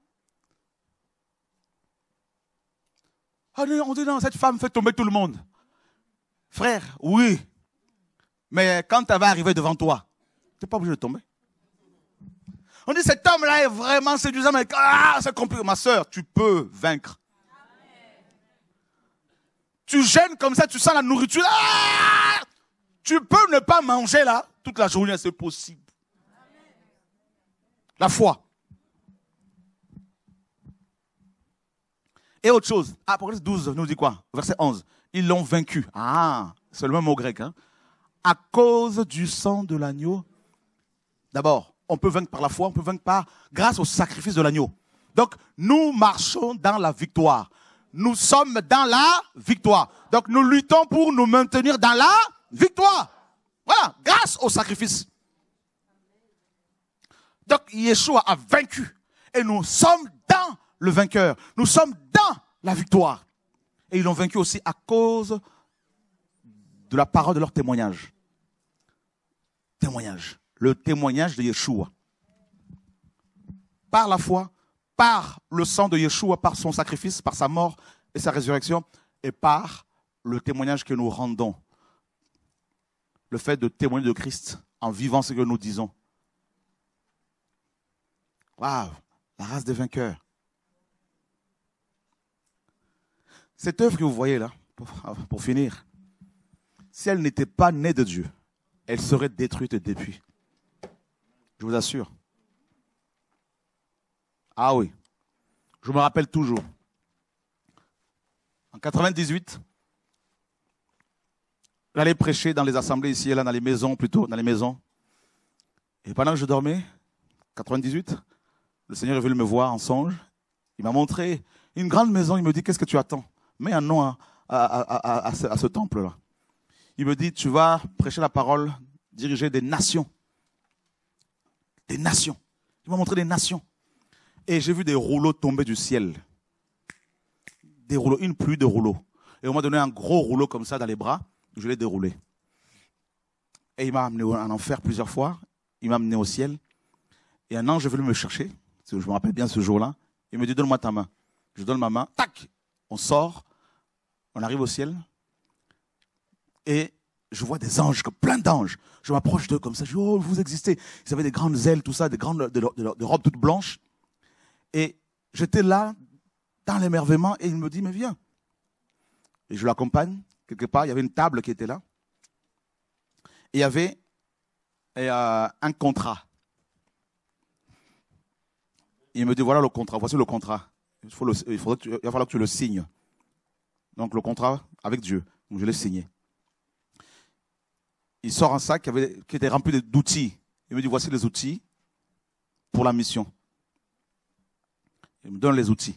Ah, on dit non, cette femme fait tomber tout le monde. Frère, oui. Mais quand elle va arriver devant toi, tu n'es pas obligé de tomber. On dit cet homme-là est vraiment séduisant, mais c'est compliqué. Ma soeur, tu peux vaincre. Tu gênes comme ça, tu sens la nourriture. Ah, tu peux ne pas manger là toute la journée, c'est possible. La foi. Et autre chose, Apocalypse 12 nous dit quoi? Verset 11. Ils l'ont vaincu. Ah, c'est le même mot grec. Hein? À cause du sang de l'agneau. D'abord, on peut vaincre par la foi, on peut vaincre grâce au sacrifice de l'agneau. Donc, nous marchons dans la victoire. Nous sommes dans la victoire. Donc, nous luttons pour nous maintenir dans la victoire. Voilà, grâce au sacrifice. Donc, Yeshua a vaincu. Et nous sommes dans le vainqueur. Nous sommes dans la victoire. Et ils l'ont vaincu aussi à cause de la parole de leur témoignage. Témoignage. Le témoignage de Yeshua. Par la foi, par le sang de Yeshua, par son sacrifice, par sa mort et sa résurrection, et par le témoignage que nous rendons. Le fait de témoigner de Christ en vivant ce que nous disons. Waouh, la race des vainqueurs. Cette œuvre que vous voyez là, pour finir, si elle n'était pas née de Dieu, elle serait détruite depuis. Je vous assure. Ah oui. Je me rappelle toujours. En 98, j'allais prêcher dans les assemblées ici et là, dans les maisons plutôt, dans les maisons. Et pendant que je dormais, 98, le Seigneur est venu me voir en songe. Il m'a montré une grande maison. Il me dit, qu'est-ce que tu attends? Mets un nom à ce temple-là. Il me dit, tu vas prêcher la parole, diriger des nations. Des nations. Il m'a montré des nations. Et j'ai vu des rouleaux tomber du ciel. Des rouleaux, une pluie de rouleaux. Et on m'a donné un gros rouleau comme ça dans les bras. Je l'ai déroulé. Et il m'a amené en enfer plusieurs fois. Il m'a amené au ciel. Et un ange est venu me chercher. Je me rappelle bien ce jour-là. Il me dit, donne-moi ta main. Je donne ma main. Tac! On sort. On arrive au ciel. Et je vois des anges, plein d'anges. Je m'approche d'eux comme ça. Je dis, oh, vous existez. Ils avaient des grandes ailes, tout ça, des robes toutes blanches. Et j'étais là, dans l'émerveillement, et il me dit, mais viens. Et je l'accompagne, quelque part. Il y avait une table qui était là. Et il y avait un contrat. Il me dit, voilà le contrat, voici le contrat. Il va falloir que tu le signes. Donc le contrat avec Dieu. Donc je l'ai signé. Il sort un sac qui était rempli d'outils. Il me dit, voici les outils pour la mission. Il me donne les outils.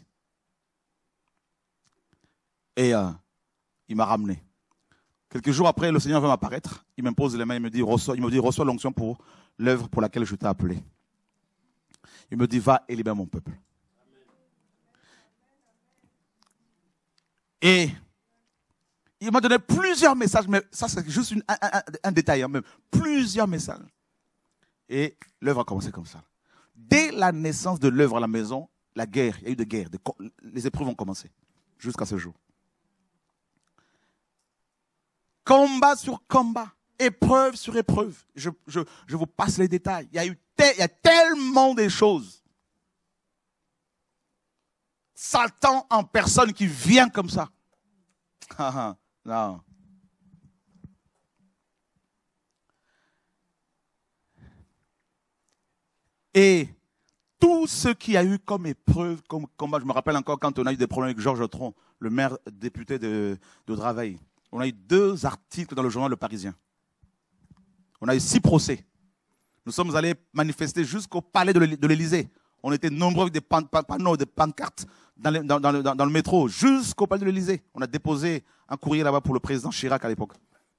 Et il m'a ramené. Quelques jours après, le Seigneur va m'apparaître. Il m'impose les mains. Il me dit, reçois l'onction pour l'œuvre pour laquelle je t'ai appelé. Il me dit, va et libère mon peuple. Et Il m'a donné plusieurs messages, mais ça c'est juste un détail, hein, même. Plusieurs messages. Et l'œuvre a commencé comme ça. Dès la naissance de l'œuvre à la maison, la guerre, il y a eu des guerres, les épreuves ont commencé, jusqu'à ce jour. Combat sur combat, épreuve sur épreuve. Je vous passe les détails. Il y a tellement de choses. Satan en personne qui vient comme ça. Non. Et tout ce qu'il y a eu comme épreuve, comme combat, je me rappelle encore quand on a eu des problèmes avec Georges Tron, le maire député de Draveil. On a eu 2 articles dans le journal Le Parisien. On a eu 6 procès. Nous sommes allés manifester jusqu'au palais de l'Élysée. On était nombreux avec des panneaux, des pancartes dans le métro, jusqu'au palais de l'Élysée. On a déposé un courrier là-bas pour le président Chirac à l'époque.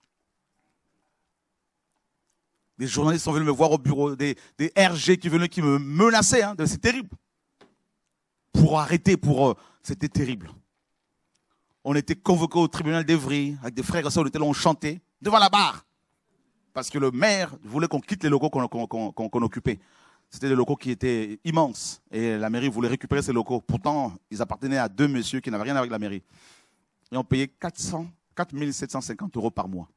Des journalistes sont venus me voir au bureau, des RG qui venaient, qui me menaçaient. Hein, c'est terrible. Pour arrêter, c'était terrible. On était convoqués au tribunal d'Evry, avec des frères et sœurs, on chantait devant la barre. Parce que le maire voulait qu'on quitte les locaux qu'on occupait. C'était des locaux qui étaient immenses. Et la mairie voulait récupérer ces locaux. Pourtant, ils appartenaient à 2 messieurs qui n'avaient rien à voir avec la mairie. Et on payait 4 750 € par mois.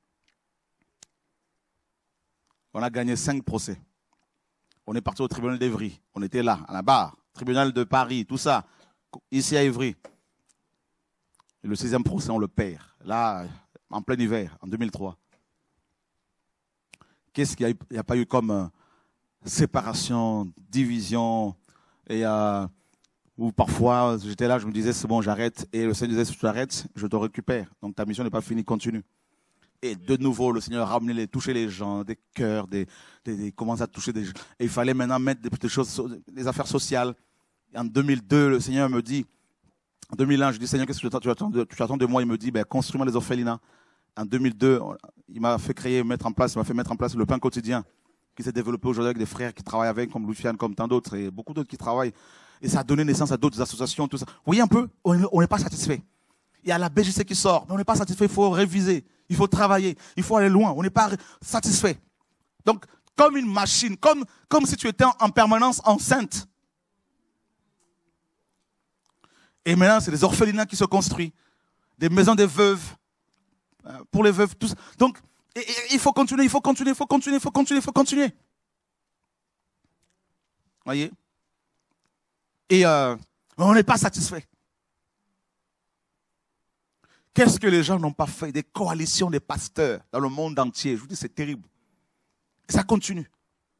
On a gagné 5 procès. On est parti au tribunal d'Evry. On était là, à la barre. Tribunal de Paris, tout ça. Ici à Évry. Et le 6e procès, on le perd. Là, en plein hiver, en 2003. Qu'est-ce qu'il n'y a pas eu comme séparation, division, et où parfois j'étais là, je me disais c'est bon, j'arrête, et le Seigneur disait si tu arrêtes, je te récupère. Donc ta mission n'est pas finie, continue. Et de nouveau, le Seigneur a ramené toucher les gens, des cœurs, commence à toucher des gens. Et il fallait maintenant mettre des choses, des affaires sociales. Et en 2002, le Seigneur me dit, en 2001, je dis Seigneur, qu'est-ce que tu attends de moi? Il me dit, construis-moi les orphelinats. En 2002, il m'a fait mettre en place le pain quotidien qui s'est développé aujourd'hui avec des frères qui travaillent avec, comme Louis-Fiane, comme tant d'autres, et beaucoup d'autres qui travaillent. Et ça a donné naissance à d'autres associations, tout ça. Vous voyez un peu, on n'est pas satisfait. Il y a la BGC qui sort, mais on n'est pas satisfait, il faut réviser, il faut travailler, il faut aller loin, on n'est pas satisfait. Donc, comme une machine, comme si tu étais en permanence enceinte. Et maintenant, c'est des orphelinats qui se construisent, des maisons des veuves, pour les veuves, tout ça. Donc, il faut continuer, il faut continuer, il faut continuer, il faut continuer, il faut continuer. Voyez? Et on n'est pas satisfait. Qu'est-ce que les gens n'ont pas fait? Des coalitions des pasteurs dans le monde entier. Je vous dis, c'est terrible. Et ça continue.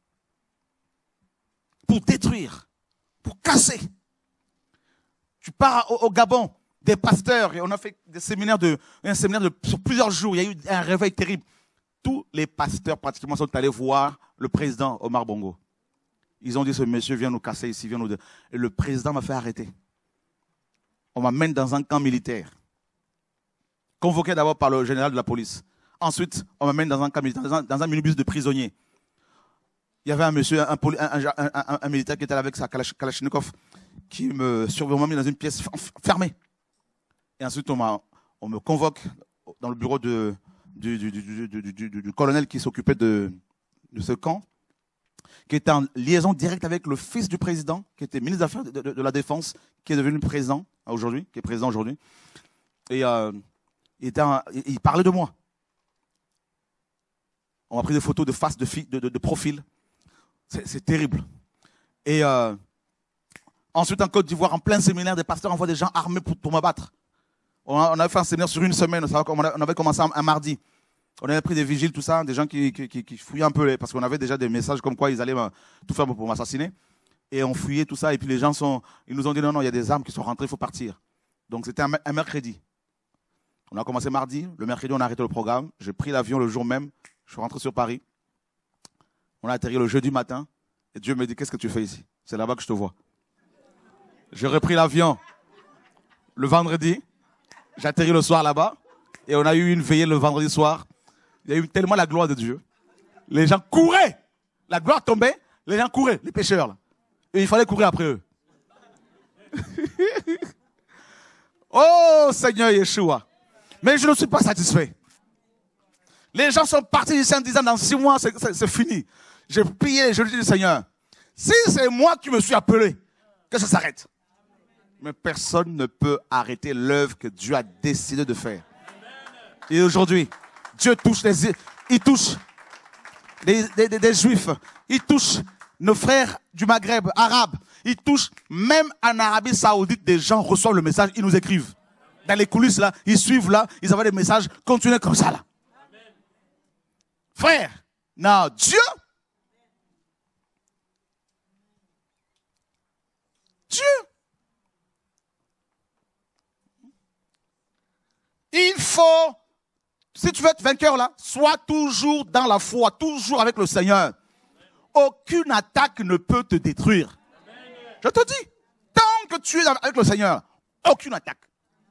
Pour détruire, pour casser. Tu pars au Gabon, des pasteurs, et on a fait un séminaire sur plusieurs jours. Il y a eu un réveil terrible. Tous les pasteurs pratiquement sont allés voir le président Omar Bongo. Ils ont dit, ce monsieur vient nous casser ici, vient nous... Et le président m'a fait arrêter. On m'amène dans un camp militaire. Convoqué d'abord par le général de la police. Ensuite, on m'amène dans un camp militaire, dans un minibus de prisonniers. Il y avait un monsieur, un militaire qui était là avec sa Kalachnikov, qui me surveillait, mis dans une pièce fermée. Et ensuite, on me convoque dans le bureau du colonel qui s'occupait de ce camp, qui était en liaison directe avec le fils du président, qui était ministre des Affaires de la Défense, qui est devenu président aujourd'hui, qui est président aujourd'hui. Et il parlait de moi. On m'a pris des photos de face, de profil. C'est terrible. Et ensuite, en Côte d'Ivoire, en plein séminaire, des pasteurs envoient des gens armés pour m'abattre. On avait fait un séminaire sur une semaine. On avait commencé un mardi. On avait pris des vigiles, tout ça, des gens qui fouillaient un peu, parce qu'on avait déjà des messages comme quoi ils allaient tout faire pour m'assassiner. Et on fouillait tout ça. Et puis les gens ils nous ont dit non, il y a des armes qui sont rentrées, il faut partir. Donc c'était un mercredi. On a commencé mardi. Le mercredi, on a arrêté le programme. J'ai pris l'avion le jour même. Je suis rentré sur Paris. On a atterri le jeudi matin. Et Dieu me dit, qu'est-ce que tu fais ici? C'est là-bas que je te vois. J'ai repris l'avion le vendredi. J'ai atterri le soir là-bas. Et on a eu une veillée le vendredi soir. Il y a eu tellement la gloire de Dieu. Les gens couraient. La gloire tombait. Les gens couraient, les pêcheurs. Là. Et il fallait courir après eux. Oh Seigneur Yeshua. Mais je ne suis pas satisfait. Les gens sont partis ici en disant, dans 6 mois, c'est fini. J'ai prié, je lui dis du Seigneur, si c'est moi qui me suis appelé, que ça s'arrête. Mais personne ne peut arrêter l'œuvre que Dieu a décidé de faire. Et aujourd'hui, Dieu touche il touche des Juifs, il touche nos frères du Maghreb, arabes, il touche même en Arabie Saoudite, des gens reçoivent le message, ils nous écrivent. Dans les coulisses là, ils suivent là, ils envoient des messages, continuez comme ça là. Frère, non, Dieu, il faut, si tu veux être vainqueur là, sois toujours dans la foi, toujours avec le Seigneur. Aucune attaque ne peut te détruire. Je te dis, tant que tu es avec le Seigneur, aucune attaque.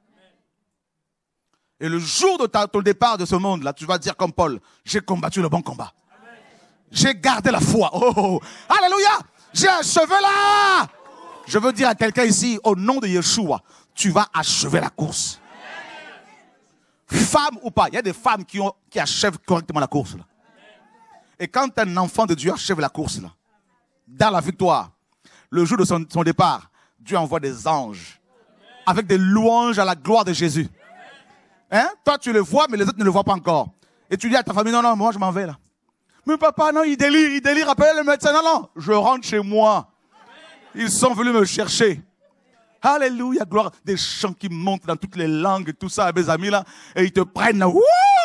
Et le jour de ton départ de ce monde là, tu vas dire comme Paul, j'ai combattu le bon combat. J'ai gardé la foi. Oh, alléluia, j'ai achevé là. Je veux dire à quelqu'un ici, au nom de Yeshua, tu vas achever la course. Femme ou pas, il y a des femmes qui achèvent correctement la course. Là. Et quand un enfant de Dieu achève la course, là, dans la victoire, le jour de son départ, Dieu envoie des anges avec des louanges à la gloire de Jésus. Hein? Toi, tu le vois, mais les autres ne le voient pas encore. Et tu dis à ta famille, non, moi je m'en vais là. Mais papa, non, il délire, appelle le médecin. Non, je rentre chez moi. Ils sont venus me chercher. Alléluia, gloire. Des chants qui montent dans toutes les langues, tout ça, mes amis là. Et ils te prennent. Wouh!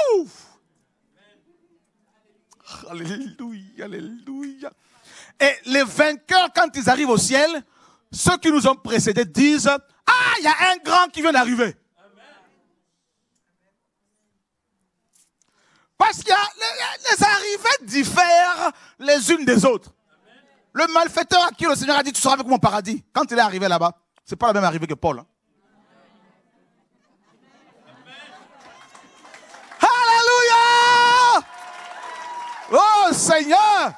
Alléluia, alléluia. Et les vainqueurs, quand ils arrivent au ciel, ceux qui nous ont précédés disent, ah, il y a un grand qui vient d'arriver. Parce qu'il y a les arrivées diffèrent les unes des autres. Le malfaiteur à qui le Seigneur a dit, tu seras avec moi au paradis. Quand il est arrivé là-bas, c'est pas la même arrivée que Paul. Hein. Alléluia! Oh Seigneur!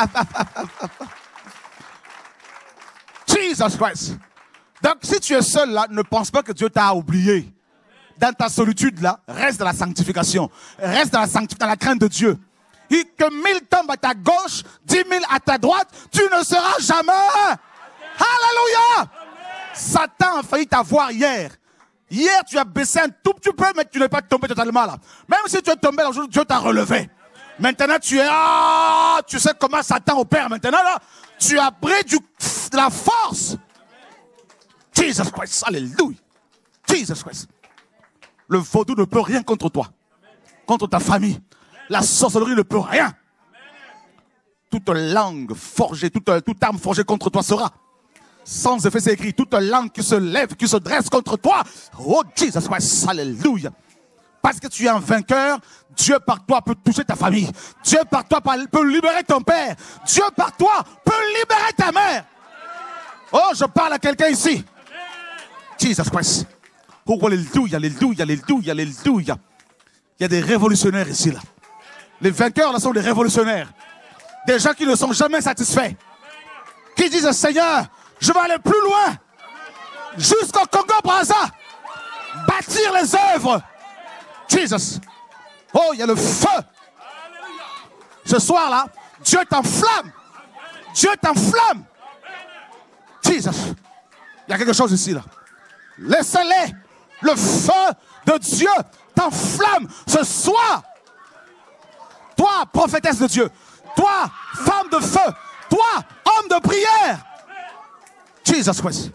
Jesus Christ. Donc si tu es seul là, ne pense pas que Dieu t'a oublié. Dans ta solitude là, reste dans la sanctification. Reste dans la crainte de Dieu. Et que 1000 tombent à ta gauche, 10 000 à ta droite, tu ne seras jamais. Alléluia! Satan a failli t'avoir hier. Hier, tu as baissé un tout petit peu, mais tu n'es pas tombé totalement là. Même si tu es tombé, là, Dieu t'a relevé. Maintenant, tu sais comment Satan opère maintenant là. Tu as pris de la force. Jesus Christ, alléluia. Jesus Christ. Le vaudou ne peut rien contre toi. Contre ta famille. La sorcellerie ne peut rien. Toute langue forgée, toute arme forgée contre toi sera. Sans effet, c'est écrit. Toute langue qui se lève, qui se dresse contre toi. Oh, Jesus Christ, alléluia. Parce que tu es un vainqueur, Dieu par toi peut toucher ta famille. Dieu par toi peut libérer ton père. Dieu par toi peut libérer ta mère. Oh, je parle à quelqu'un ici. Jesus Christ. Oh, alléluia, alléluia, alléluia, alléluia. Il y a des révolutionnaires ici, là. Les vainqueurs, là, sont des révolutionnaires. Des gens qui ne sont jamais satisfaits. Qui disent, Seigneur, je vais aller plus loin. Jusqu'au Congo-Brazza. Bâtir les œuvres. Jesus. Oh, il y a le feu. Ce soir-là, Dieu t'enflamme. Dieu t'enflamme. Jesus. Il y a quelque chose ici, là. Laissez-les. Le feu de Dieu t'enflamme ce soir. Toi, prophétesse de Dieu. Toi, femme de feu. Toi, homme de prière. Jesus Christ.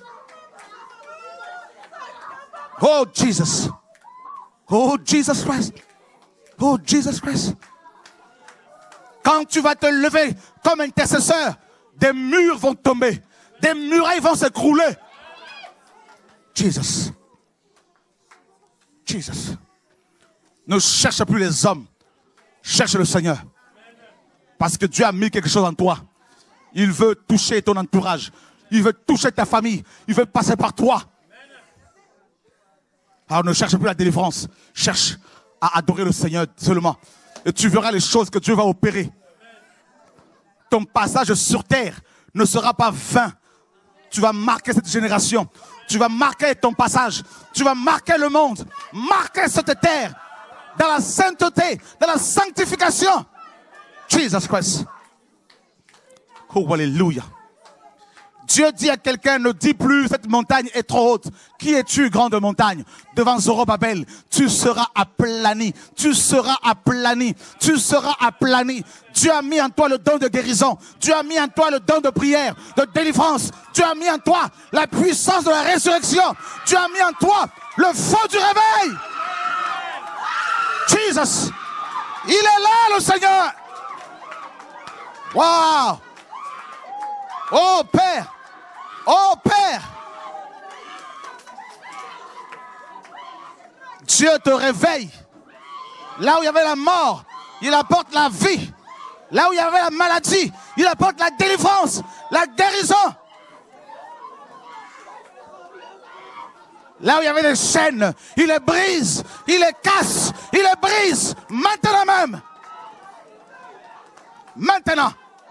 Oh, Jesus. Oh, Jesus Christ. Oh, Jesus Christ. Quand tu vas te lever comme intercesseur, des murs vont tomber. Des murailles vont s'écrouler. Jesus. Jesus. Ne cherche plus les hommes. Cherche le Seigneur. Parce que Dieu a mis quelque chose en toi. Il veut toucher ton entourage. Il veut toucher ta famille. Il veut passer par toi. Alors ne cherche plus la délivrance. Cherche à adorer le Seigneur seulement. Et tu verras les choses que Dieu va opérer. Ton passage sur terre ne sera pas vain. Tu vas marquer cette génération. Tu vas marquer ton passage. Tu vas marquer le monde. Marquer cette terre. Dans la sainteté, dans la sanctification. Jesus Christ. Oh, alléluia. Dieu dit à quelqu'un, ne dis plus, cette montagne est trop haute. Qui es-tu, grande montagne? Devant Zorobabel, tu seras aplani. Tu seras aplani. Tu seras aplani. Dieu a mis en toi le don de guérison. Dieu a mis en toi le don de prière, de délivrance. Dieu a mis en toi la puissance de la résurrection. Dieu a mis en toi le feu du réveil. Jesus. Il est là, le Seigneur. Wow. Oh, Père. Oh Père, Dieu te réveille. Là où il y avait la mort, il apporte la vie. Là où il y avait la maladie, il apporte la délivrance, la guérison. Là où il y avait des chaînes, il les brise, il les casse, il les brise. Maintenant même. Maintenant.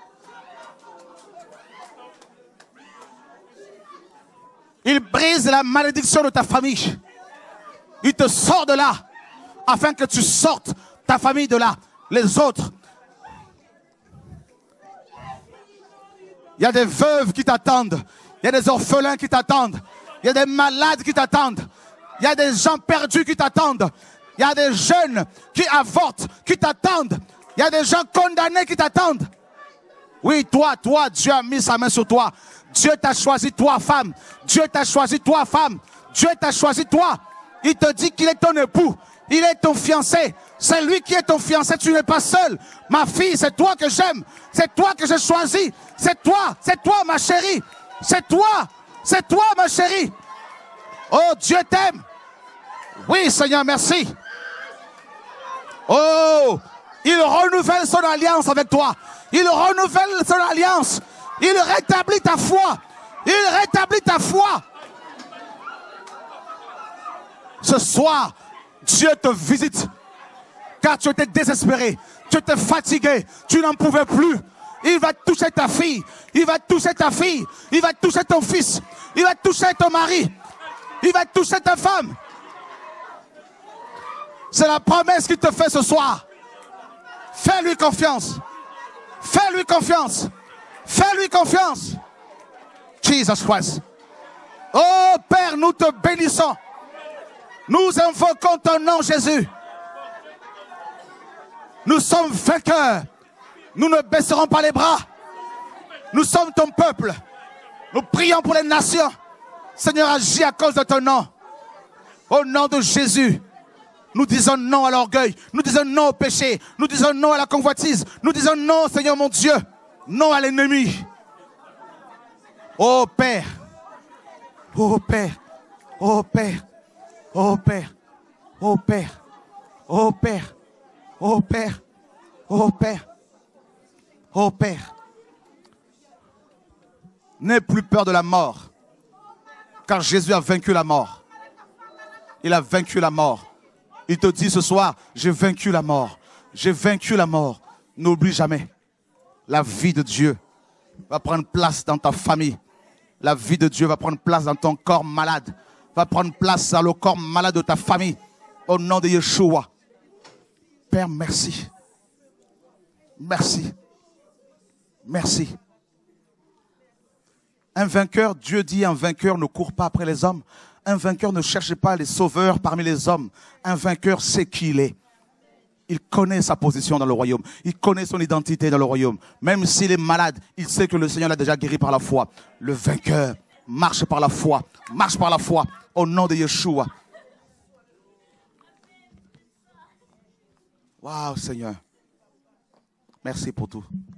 Il brise la malédiction de ta famille. Il te sort de là, afin que tu sortes ta famille de là. Les autres. Il y a des veuves qui t'attendent. Il y a des orphelins qui t'attendent. Il y a des malades qui t'attendent. Il y a des gens perdus qui t'attendent. Il y a des jeunes qui avortent, qui t'attendent. Il y a des gens condamnés qui t'attendent. Oui, toi, Dieu a mis sa main sur toi. Dieu t'a choisi, toi, femme. Dieu t'a choisi, toi, femme. Dieu t'a choisi, toi. Il te dit qu'il est ton époux. Il est ton fiancé. C'est lui qui est ton fiancé. Tu n'es pas seul. Ma fille, c'est toi que j'aime. C'est toi que j'ai choisi. C'est toi, ma chérie. C'est toi, ma chérie. Oh, Dieu t'aime. Oui, Seigneur, merci. Oh, il renouvelle son alliance avec toi. Il renouvelle son alliance. Il rétablit ta foi. Il rétablit ta foi. Ce soir, Dieu te visite. Car tu étais désespéré. Tu étais fatigué. Tu n'en pouvais plus. Il va toucher ta fille. Il va toucher ta fille. Il va toucher ton fils. Il va toucher ton mari. Il va toucher ta femme. C'est la promesse qu'il te fait ce soir. Fais-lui confiance. Fais-lui confiance. Fais-lui confiance. Jesus Christ. Oh Père, nous te bénissons. Nous invoquons ton nom, Jésus. Nous sommes vainqueurs. Nous ne baisserons pas les bras. Nous sommes ton peuple. Nous prions pour les nations. Seigneur, agis à cause de ton nom. Au nom de Jésus. Nous disons non à l'orgueil. Nous disons non au péché. Nous disons non à la convoitise. Nous disons non, Seigneur mon Dieu. Non à l'ennemi. Oh Père. Oh Père. Oh Père. Oh Père. Oh Père. Oh Père. Oh Père. Oh Père. Oh Père. N'aie plus peur de la mort. Car Jésus a vaincu la mort. Il a vaincu la mort. Il te dit ce soir, j'ai vaincu la mort. J'ai vaincu la mort. N'oublie jamais. La vie de Dieu va prendre place dans ta famille. La vie de Dieu va prendre place dans ton corps malade. Va prendre place dans le corps malade de ta famille. Au nom de Yeshua. Père, merci. Merci. Merci. Un vainqueur, Dieu dit, un vainqueur ne court pas après les hommes. Un vainqueur ne cherche pas les sauveurs parmi les hommes. Un vainqueur sait qui il est. Il connaît sa position dans le royaume. Il connaît son identité dans le royaume. Même s'il est malade, il sait que le Seigneur l'a déjà guéri par la foi. Le vainqueur marche par la foi. Marche par la foi. Au nom de Yeshua. Waouh, Seigneur. Merci pour tout.